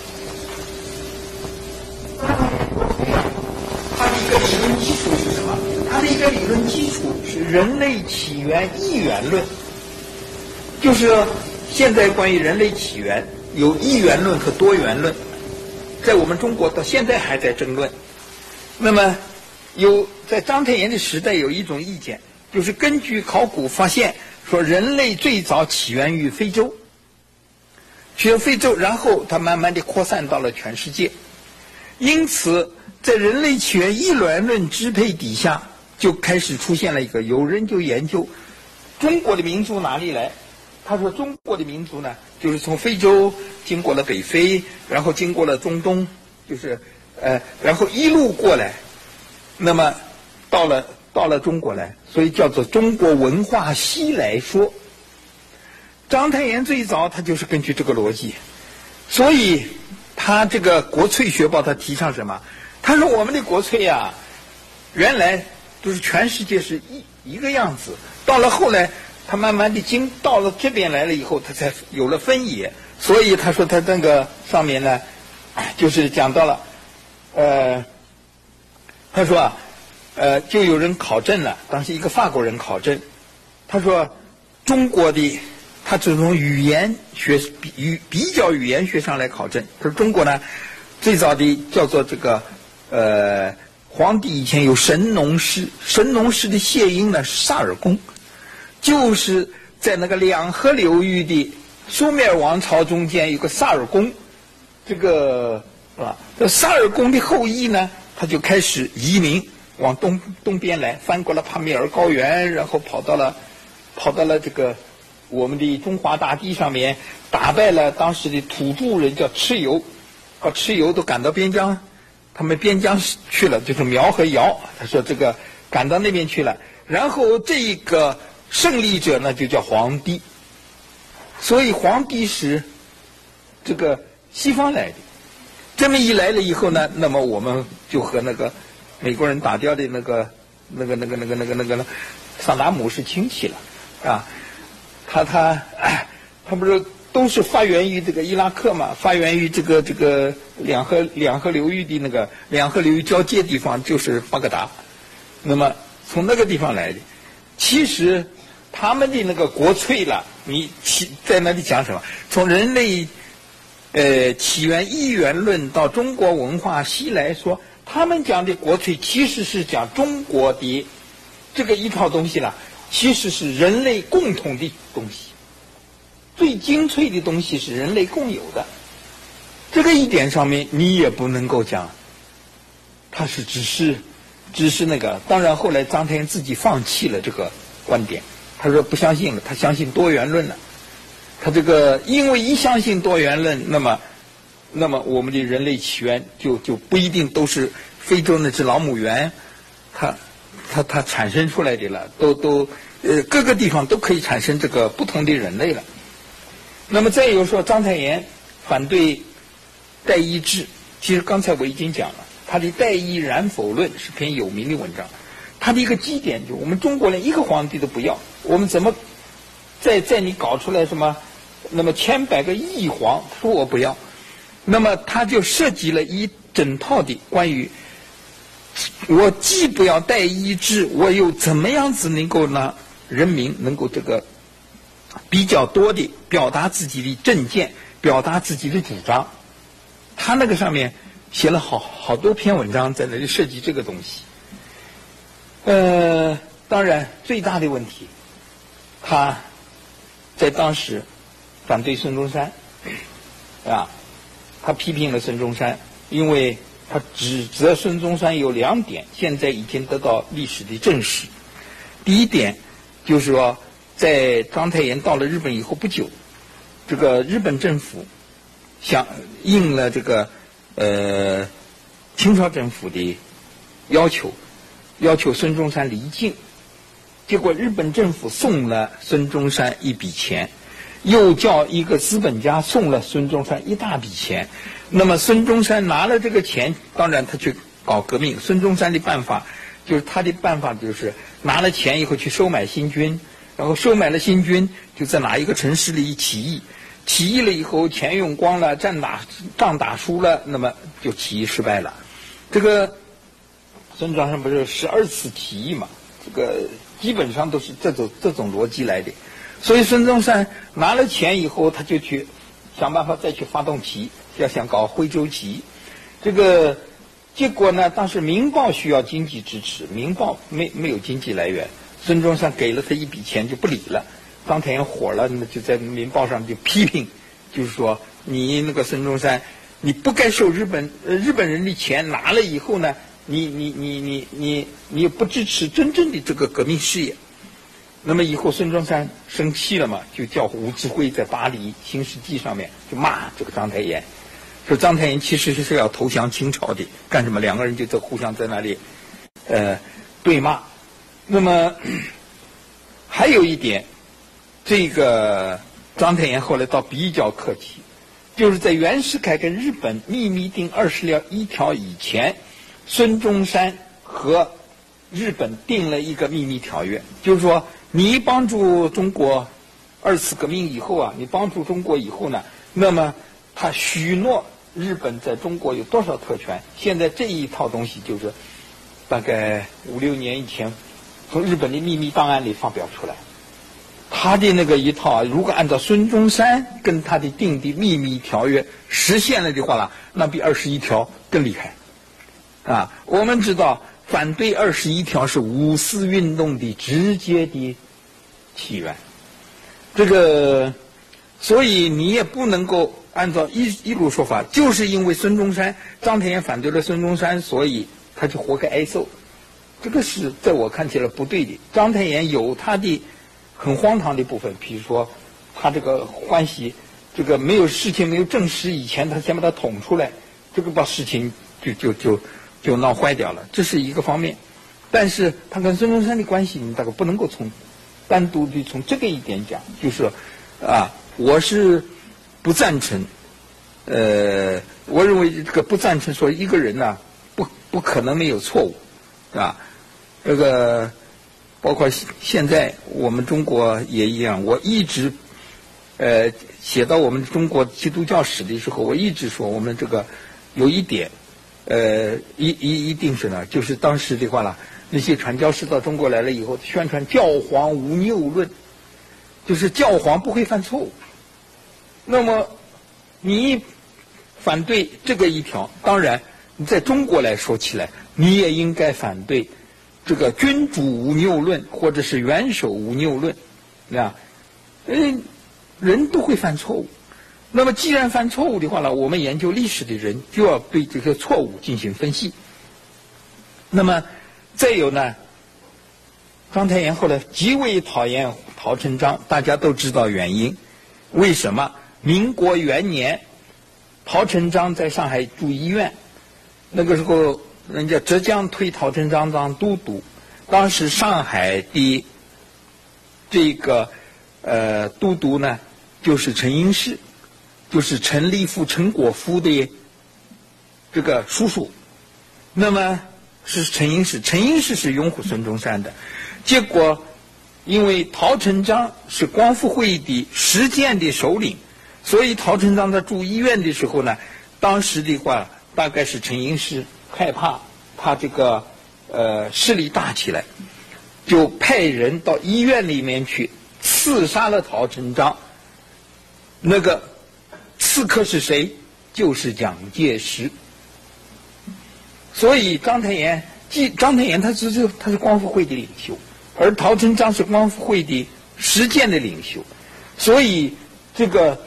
他的一个理论基础是什么？他的一个理论基础是人类起源一元论，就是现在关于人类起源有一元论和多元论，在我们中国到现在还在争论。那么有在章太炎的时代有一种意见，就是根据考古发现说人类最早起源于非洲，起源非洲，然后它慢慢的扩散到了全世界。因此在人类起源一元论支配底下，就开始出现了一个，有人就研究中国的民族哪里来。他说中国的民族呢，就是从非洲经过了北非，然后经过了中东，就是呃然后一路过来，那么到了到了中国来，所以叫做中国文化西来说。章太炎最早他就是根据这个逻辑，所以他这个国粹学报他提倡什么？他说我们的国粹啊，原来都是全世界是一一个样子，到了后来他慢慢的经到了这边来了以后，他才有了分野。所以他说他那个上面呢，就是讲到了，呃，他说啊，呃，就有人考证了，当时一个法国人考证，他说中国的，他只从语言学语比较语言学上来考证。他说中国呢，最早的叫做这个呃，皇帝以前有神农氏，神农氏的谐音呢是萨尔公，就是在那个两河流域的苏美尔王朝中间有个萨尔公，这个是吧？这萨尔公的后裔呢，他就开始移民往东东边来，翻过了帕米尔高原，然后跑到了跑到了这个我们的中华大地上面，打败了当时的土著人叫蚩尤，把蚩尤都赶到边疆，他们边疆去了，就是苗和瑶，他说这个赶到那边去了，然后这个胜利者呢就叫皇帝，所以皇帝是这个西方来的。这么一来了以后呢，那么我们就和那个美国人打掉的那个那个那个那个那个那个萨达姆是亲戚了啊。他他他不是都是发源于这个伊拉克嘛，发源于这个这个两河两河流域的那个两河流域交界地方就是巴格达，那么从那个地方来的。其实他们的那个国粹了，你在那里讲什么？从人类呃起源一元论到中国文化西来说，他们讲的国粹其实是讲中国的这个一套东西了，其实是人类共同的东西，最精粹的东西是人类共有的。这个一点上面你也不能够讲他是只是只是那个。当然后来章太炎自己放弃了这个观点，他说不相信了，他相信多元论了。他这个因为一相信多元论，那么那么我们的人类起源就就不一定都是非洲那只老母猿它它它产生出来的了，都都呃各个地方都可以产生这个不同的人类了。那么再有说章太炎反对代议制，其实刚才我已经讲了，他的《代议然否论》是篇有名的文章。他的一个基点就是我们中国人一个皇帝都不要，我们怎么在在你搞出来什么那么千百个议皇，说我不要，那么他就设计了一整套的关于我既不要代议制，我又怎么样子能够让人民能够这个比较多的表达自己的政见，表达自己的主张。他那个上面写了好好多篇文章在那里设计这个东西。呃，当然最大的问题，他在当时反对孙中山，啊，他批评了孙中山，因为他指责孙中山有两点，现在已经得到历史的证实。第一点就是说，在章太炎到了日本以后不久，这个日本政府想应了这个呃清朝政府的要求，要求孙中山离境，结果日本政府送了孙中山一笔钱，又叫一个资本家送了孙中山一大笔钱。那么孙中山拿了这个钱，当然他去搞革命。孙中山的办法就是他的办法就是拿了钱以后去收买新军，然后收买了新军，就在哪一个城市里起义，起义了以后钱用光了，战打仗打输了，那么就起义失败了。这个孙中山不是十二次起义嘛，这个基本上都是这种这种逻辑来的。所以孙中山拿了钱以后，他就去想办法再去发动起义，要想搞徽州起义。这个结果呢，当时《民报》需要经济支持，《民报》没没有经济来源，孙中山给了他一笔钱就不理了。章太炎火了，那么就在《民报》上就批评，就是说你那个孙中山，你不该收日本呃日本人的钱，拿了以后呢，你你你你你你不支持真正的这个革命事业。那么以后孙中山生气了嘛，就叫吴志辉在巴黎《新世纪》上面就骂这个章太炎，说章太炎其实是要投降清朝的，干什么？两个人就在互相在那里呃对骂。那么还有一点，这个章太炎后来倒比较客气，就是在袁世凯跟日本秘密定二十一条以前，孙中山和日本定了一个秘密条约，就是说你帮助中国二次革命以后啊，你帮助中国以后呢，那么他许诺日本在中国有多少特权。现在这一套东西就是大概五六年以前从日本的秘密档案里发表出来，他的那个一套如果按照孙中山跟他的定的秘密条约实现了的话了，那比二十一条更厉害啊。我们知道反对二十一条是五四运动的直接的起源，这个所以你也不能够按照一一路说法，就是因为孙中山章太炎反对了孙中山，所以他就活该挨揍。这个是在我看起来不对的。章太炎有他的很荒唐的部分，比如说他这个欢喜这个没有事情没有证实以前，他先把它捅出来，这个把事情就就就就闹坏掉了，这是一个方面。但是他跟孙中山的关系，你大概不能够从单独的从这个一点讲，就是啊，我是不赞成，呃，我认为这个不赞成说一个人呢、啊、不不可能没有错误，啊，这个包括现在我们中国也一样，我一直呃写到我们中国基督教史的时候，我一直说我们这个有一点。呃，一一一定是呢，就是当时的话啦，那些传教士到中国来了以后，宣传教皇无谬论，就是教皇不会犯错误。那么你反对这个一条。当然，你在中国来说起来，你也应该反对这个君主无谬论，或者是元首无谬论，啊，嗯，人都会犯错误。那么既然犯错误的话呢，我们研究历史的人就要对这个错误进行分析。那么再有呢，章太炎后来极为讨厌陶成章，大家都知道原因。为什么？民国元年，陶成章在上海住医院，那个时候人家浙江推陶成章当都督，当时上海的这个呃都督呢就是陈寅恪，就是陈立夫、陈果夫的这个叔叔。那么是陈寅恪，陈寅恪是拥护孙中山的，结果因为陶成章是光复会的实践的首领，所以陶成章在住医院的时候呢，当时的话大概是陈寅恪害怕他这个呃势力大起来，就派人到医院里面去刺杀了陶成章。那个刺客是谁？就是蒋介石。所以章太炎，即章太炎他是他是光复会的领袖，而陶成章是光复会的实践的领袖，所以这个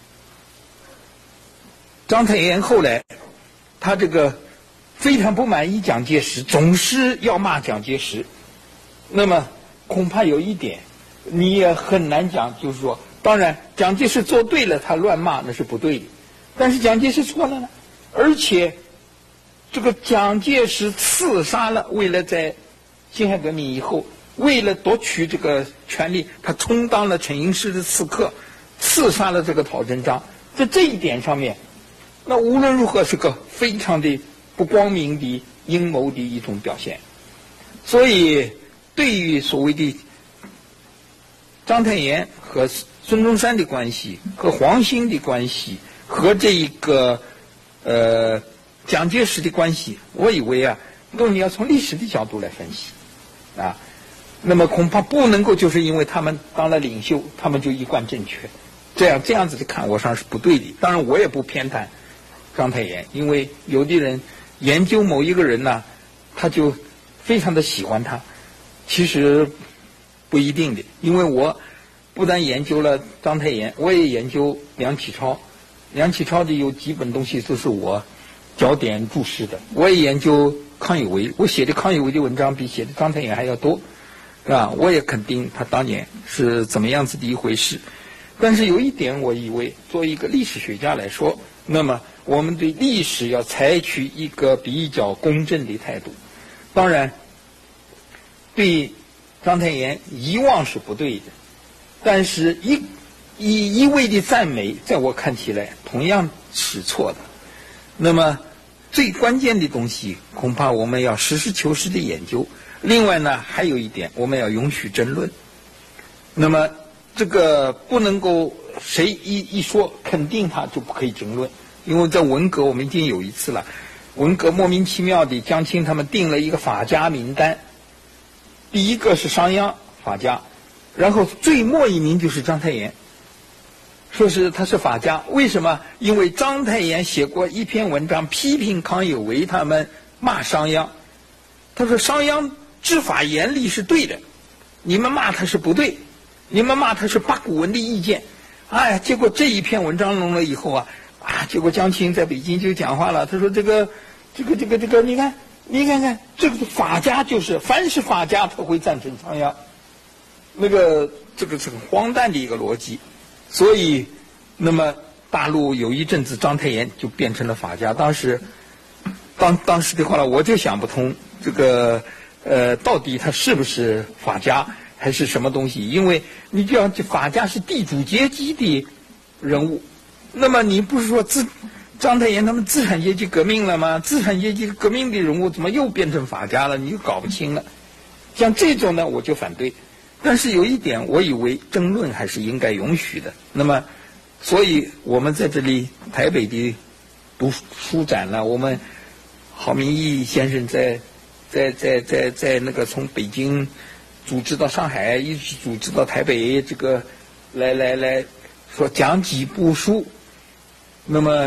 章太炎后来他这个非常不满意蒋介石，总是要骂蒋介石。那么恐怕有一点你也很难讲，就是说，当然蒋介石做对了，他乱骂那是不对的，但是蒋介石错了呢，而且这个蒋介石刺杀了，为了在辛亥革命以后，为了夺取这个权力，他充当了陈寅恪的刺客，刺杀了这个陶成章。在这一点上面，那无论如何是个非常的不光明的阴谋的一种表现。所以对于所谓的章太炎和孙中山的关系，和黄兴的关系，和这一个呃蒋介石的关系，我以为啊，都你要从历史的角度来分析啊，那么恐怕不能够就是因为他们当了领袖，他们就一贯正确，这样这样子的看，我上是不对的。当然，我也不偏袒章太炎，因为有的人研究某一个人呢，他就非常的喜欢他，其实不一定的。因为我不但研究了章太炎，我也研究梁启超，梁启超的有几本东西都是我焦点注释的。我也研究康有为，我写的康有为的文章比写的章太炎还要多，是吧？我也肯定他当年是怎么样子的一回事。但是有一点，我以为作为一个历史学家来说，那么我们对历史要采取一个比较公正的态度。当然，对章太炎遗忘是不对的，但是一一一味的赞美，在我看起来同样是错的。那么最关键的东西，恐怕我们要实事求是的研究。另外呢，还有一点，我们要允许争论。那么这个不能够谁一一说肯定他就不可以争论，因为在文革我们已经有一次了，文革莫名其妙的江青他们定了一个法家名单，第一个是商鞅法家，然后最末一名就是章太炎，说是他是法家。为什么？因为章太炎写过一篇文章批评康有为他们骂商鞅，他说商鞅治法严厉是对的，你们骂他是不对，你们骂他是八股文的意见。哎，结果这一篇文章弄了以后啊，啊，结果江青在北京就讲话了，他说这个这个这个这个你看你看看这个法家就是凡是法家他会赞成商鞅，那个这个是很荒诞的一个逻辑。所以那么大陆有一阵子章太炎就变成了法家，当时当当时的话呢，我就想不通这个呃到底他是不是法家还是什么东西。因为你就要法家是地主阶级的人物，那么你不是说资章太炎他们资产阶级革命了吗？资产阶级革命的人物怎么又变成法家了？你就搞不清了。像这种呢，我就反对。但是有一点，我以为争论还是应该允许的。那么，所以我们在这里台北的读书展呢，我们郝明义先生在在在在在那个从北京组织到上海，一直组织到台北，这个来来来说讲几部书。那么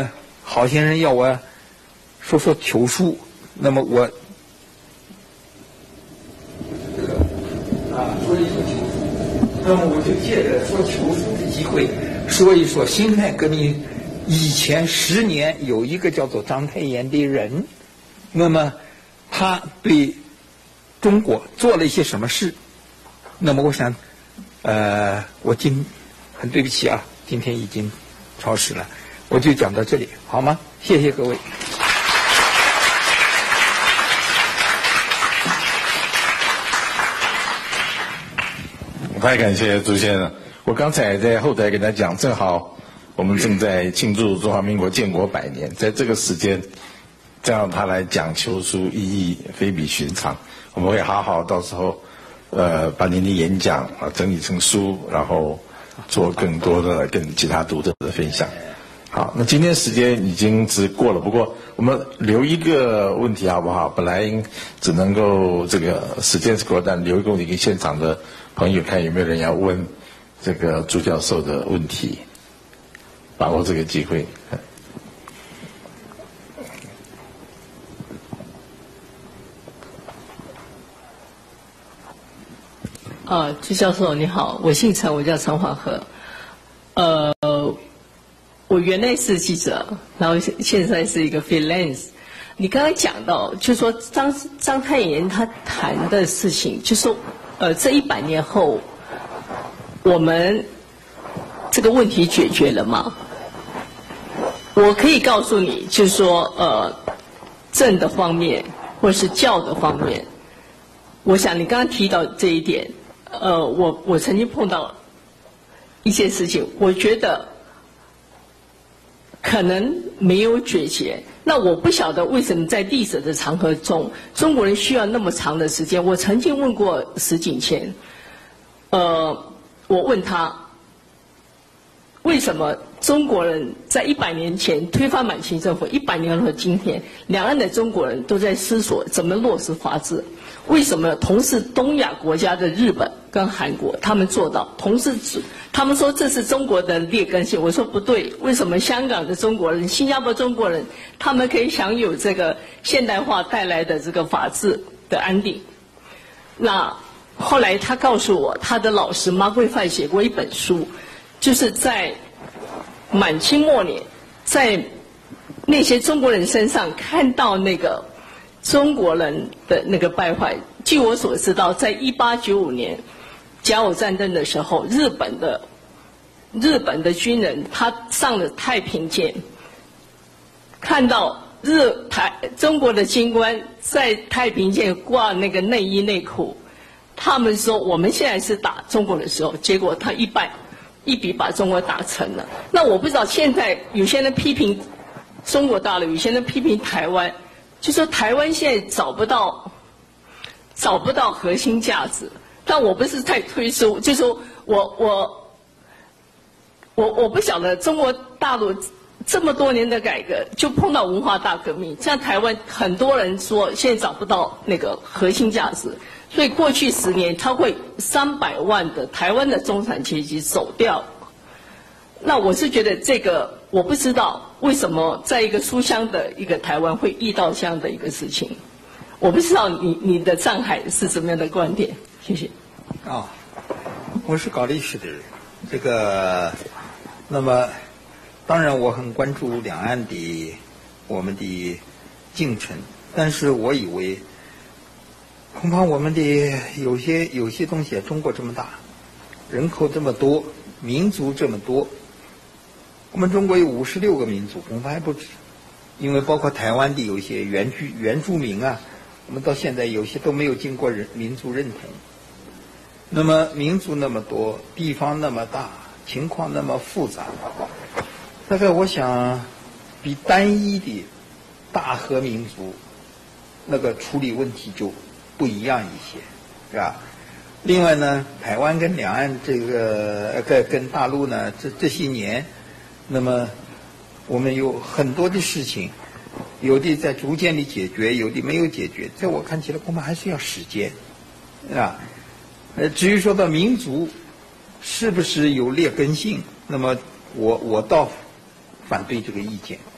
好些人要我说说求书，那么我啊说一说求书，那么我就借着说求书的机会，说一说辛亥革命以前十年有一个叫做章太炎的人，那么他对中国做了一些什么事？那么我想，呃，我今很对不起啊，今天已经超时了，我就讲到这里，好吗？谢谢各位。 太感谢朱先生，我刚才在后台跟他讲，正好我们正在庆祝中华民国建国百年，在这个时间，这样他来讲求书意义非比寻常。我们会好好到时候，呃，把您的演讲啊整理成书，然后做更多的跟其他读者的分享。好，那今天时间已经只过了，不过我们留一个问题好不好？本来只能够这个时间是过，但留一个问题给现场的朋友看有没有人要问这个朱教授的问题，把握这个机会。 呃，朱教授你好，我姓陈，我叫陈缓和。呃，我原来是记者，然后现在是一个 freelance。你刚才讲到，就说张章太炎他谈的事情，就说呃，这一百年后，我们这个问题解决了吗？我可以告诉你，就是说呃，政的方面或是教的方面，我想你刚刚提到这一点。呃，我我曾经碰到一些事情，我觉得可能没有解决。那我不晓得为什么在历史的长河中，中国人需要那么长的时间。我曾经问过石景谦，呃，我问他为什么中国人在一百年前推翻满清政府，一百年后的今天，两岸的中国人都在思索怎么落实法治。为什么同是东亚国家的日本跟韩国，他们做到同是，他们说这是中国的劣根性，我说不对。为什么香港的中国人、新加坡中国人，他们可以享有这个现代化带来的这个法治的安定？那后来他告诉我，他的老师马桂范写过一本书，就是在满清末年，在那些中国人身上看到那个中国人的那个败坏。据我所知道，在一八九五年甲午战争的时候，日本的日本的军人他上了太平舰，看到日台中国的军官在太平舰挂那个内衣内裤，他们说我们现在是打中国的时候，结果他一败一笔把中国打沉了。那我不知道现在有些人批评中国大陆，有些人批评台湾，就说台湾现在找不到找不到核心价值。但我不是在推书，就说我我我我不晓得中国大陆这么多年的改革，就碰到文化大革命，像台湾很多人说现在找不到那个核心价值，所以过去十年超过三百万的台湾的中产阶级走掉。那我是觉得这个我不知道为什么在一个书香的一个台湾会遇到这样的一个事情，我不知道你你的上海是什么样的观点？谢谢。 啊、哦，我是搞历史的人，这个，那么，当然我很关注两岸的我们的进程，但是我以为，恐怕我们的有些有些东西，中国这么大，人口这么多，民族这么多，我们中国有五十六个民族，恐怕还不止，因为包括台湾的有一些原居原住民啊，我们到现在有些都没有经过人民族认同。那么民族那么多，地方那么大，情况那么复杂，大概我想比单一的大和民族那个处理问题就不一样一些，是吧？另外呢，台湾跟两岸这个跟跟大陆呢，这这些年，那么我们有很多的事情，有的在逐渐的解决，有的没有解决，在我看起来恐怕还是要时间，是吧？呃，至于说到民族是不是有劣根性，那么我我倒反对这个意见。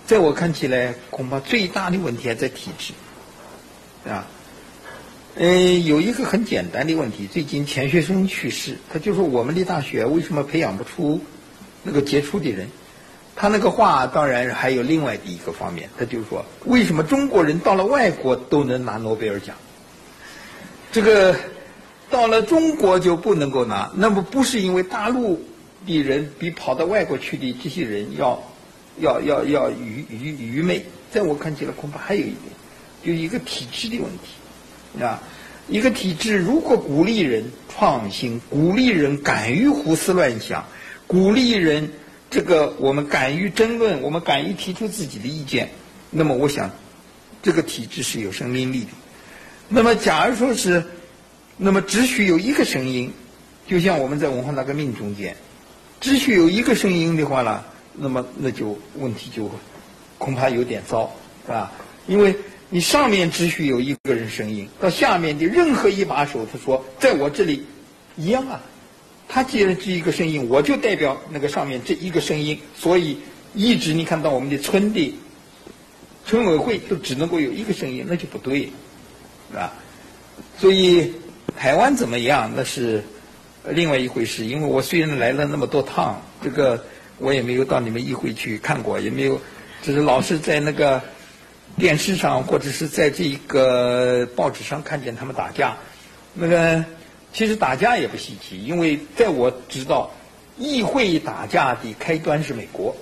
在我看起来，恐怕最大的问题还在体制，啊，嗯，有一个很简单的问题，最近钱学森去世，他就说我们的大学为什么培养不出那个杰出的人？他那个话当然还有另外的一个方面，他就是说，为什么中国人到了外国都能拿诺贝尔奖？这个到了中国就不能够拿，那么不是因为大陆的人比跑到外国去的这些人要要要要愚愚愚昧，在我看起来恐怕还有一点，就一个体制的问题啊。一个体制如果鼓励人创新，鼓励人敢于胡思乱想，鼓励人这个我们敢于争论，我们敢于提出自己的意见，那么我想这个体制是有生命力的。那么假如说是那么只许有一个声音，就像我们在文化大革命中间只许有一个声音的话呢，那么那就问题就恐怕有点糟，是吧？因为你上面只许有一个人声音，到下面的任何一把手他说在我这里一样啊，他既然是一个声音，我就代表那个上面这一个声音，所以一直你看到我们的村的村委会都只能够有一个声音，那就不对，是吧？所以台湾怎么样那是另外一回事，因为我虽然来了那么多趟，这个我也没有到你们议会去看过，也没有，只是老是在那个电视上或者是在这个报纸上看见他们打架。那个其实打架也不稀奇，因为在我知道议会打架的开端是美国。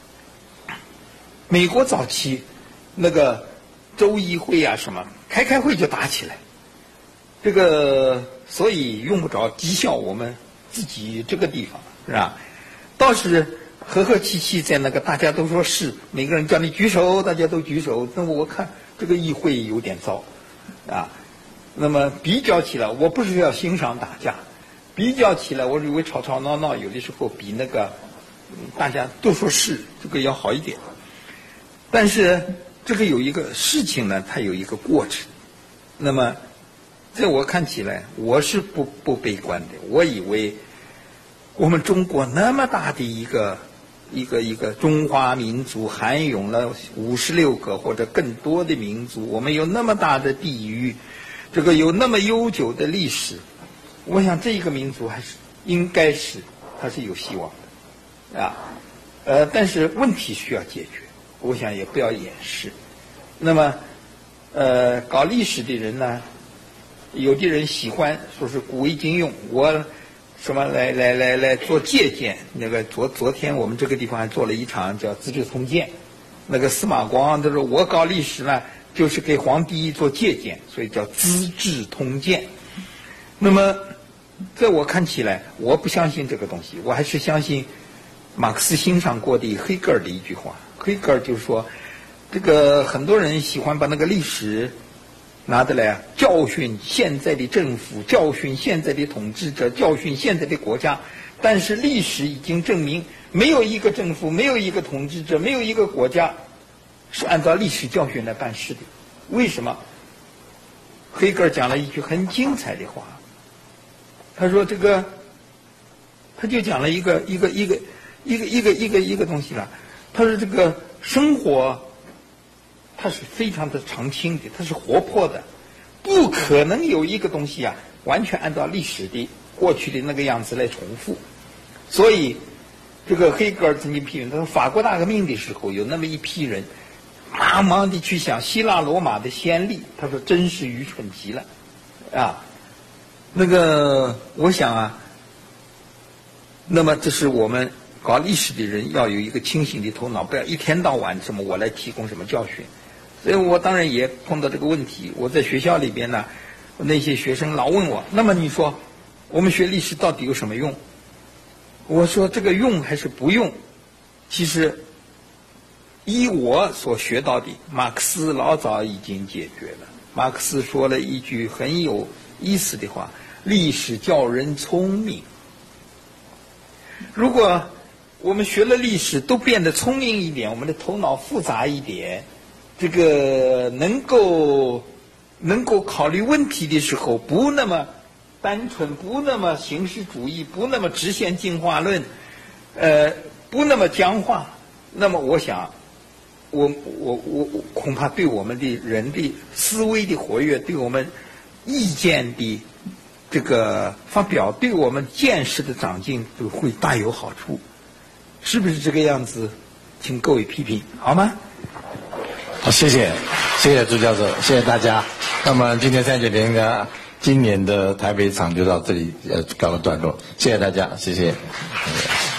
美国早期那个州议会啊什么开开会就打起来，这个所以用不着讥笑我们自己这个地方，是吧？倒是和和气气在那个大家都说是，每个人叫你举手大家都举手，那么我看这个议会有点糟啊。那么比较起来，我不是要欣赏打架，比较起来我认为吵吵闹闹有的时候比那个大家都说是这个要好一点。但是这个有一个事情呢，它有一个过程。那么在我看起来，我是不不悲观的。我以为我们中国那么大的一个一个一个中华民族，含有了五十六个或者更多的民族，我们有那么大的地域，这个有那么悠久的历史，我想这一个民族还是应该是它是有希望的啊。呃，但是问题需要解决，我想也不要掩饰。那么呃，搞历史的人呢，有的人喜欢说是古为今用，我什么来来来来做借鉴。那个昨昨天我们这个地方还做了一场叫《资治通鉴》，那个司马光他说我搞历史呢，就是给皇帝做借鉴，所以叫《资治通鉴》。那么在我看起来，我不相信这个东西，我还是相信马克思欣赏过的黑格尔的一句话。黑格尔就是说，这个很多人喜欢把那个历史拿得来啊，教训现在的政府，教训现在的统治者，教训现在的国家。但是历史已经证明，没有一个政府，没有一个统治者，没有一个国家是按照历史教训来办事的。为什么？黑格尔讲了一句很精彩的话，他说这个，他就讲了一个一个一个一个一个一个一个东西了。他说这个生活它是非常的常青的，它是活泼的，不可能有一个东西啊完全按照历史的过去的那个样子来重复。所以这个黑格尔曾经批评，他说法国大革命的时候有那么一批人忙忙地去想希腊罗马的先例，他说真是愚蠢极了啊。那个我想啊，那么这是我们搞历史的人要有一个清醒的头脑，不要一天到晚什么我来提供什么教训。所以我当然也碰到这个问题。我在学校里边呢，那些学生老问我，那么你说我们学历史到底有什么用？我说这个用还是不用，其实依我所学到的，马克思老早已经解决了。马克思说了一句很有意思的话，历史叫人聪明。如果我们学了历史都变得聪明一点，我们的头脑复杂一点，这个能够能够考虑问题的时候不那么单纯，不那么形式主义，不那么直线进化论，呃，不那么僵化，那么我想我我我我恐怕对我们的人的思维的活跃，对我们意见的这个发表，对我们见识的长进都会大有好处，是不是这个样子？请各位批评好吗？ 好，谢谢，谢谢朱教授，谢谢大家。那么今天三九联合今年的台北场就到这里呃告个段落，谢谢大家，谢谢。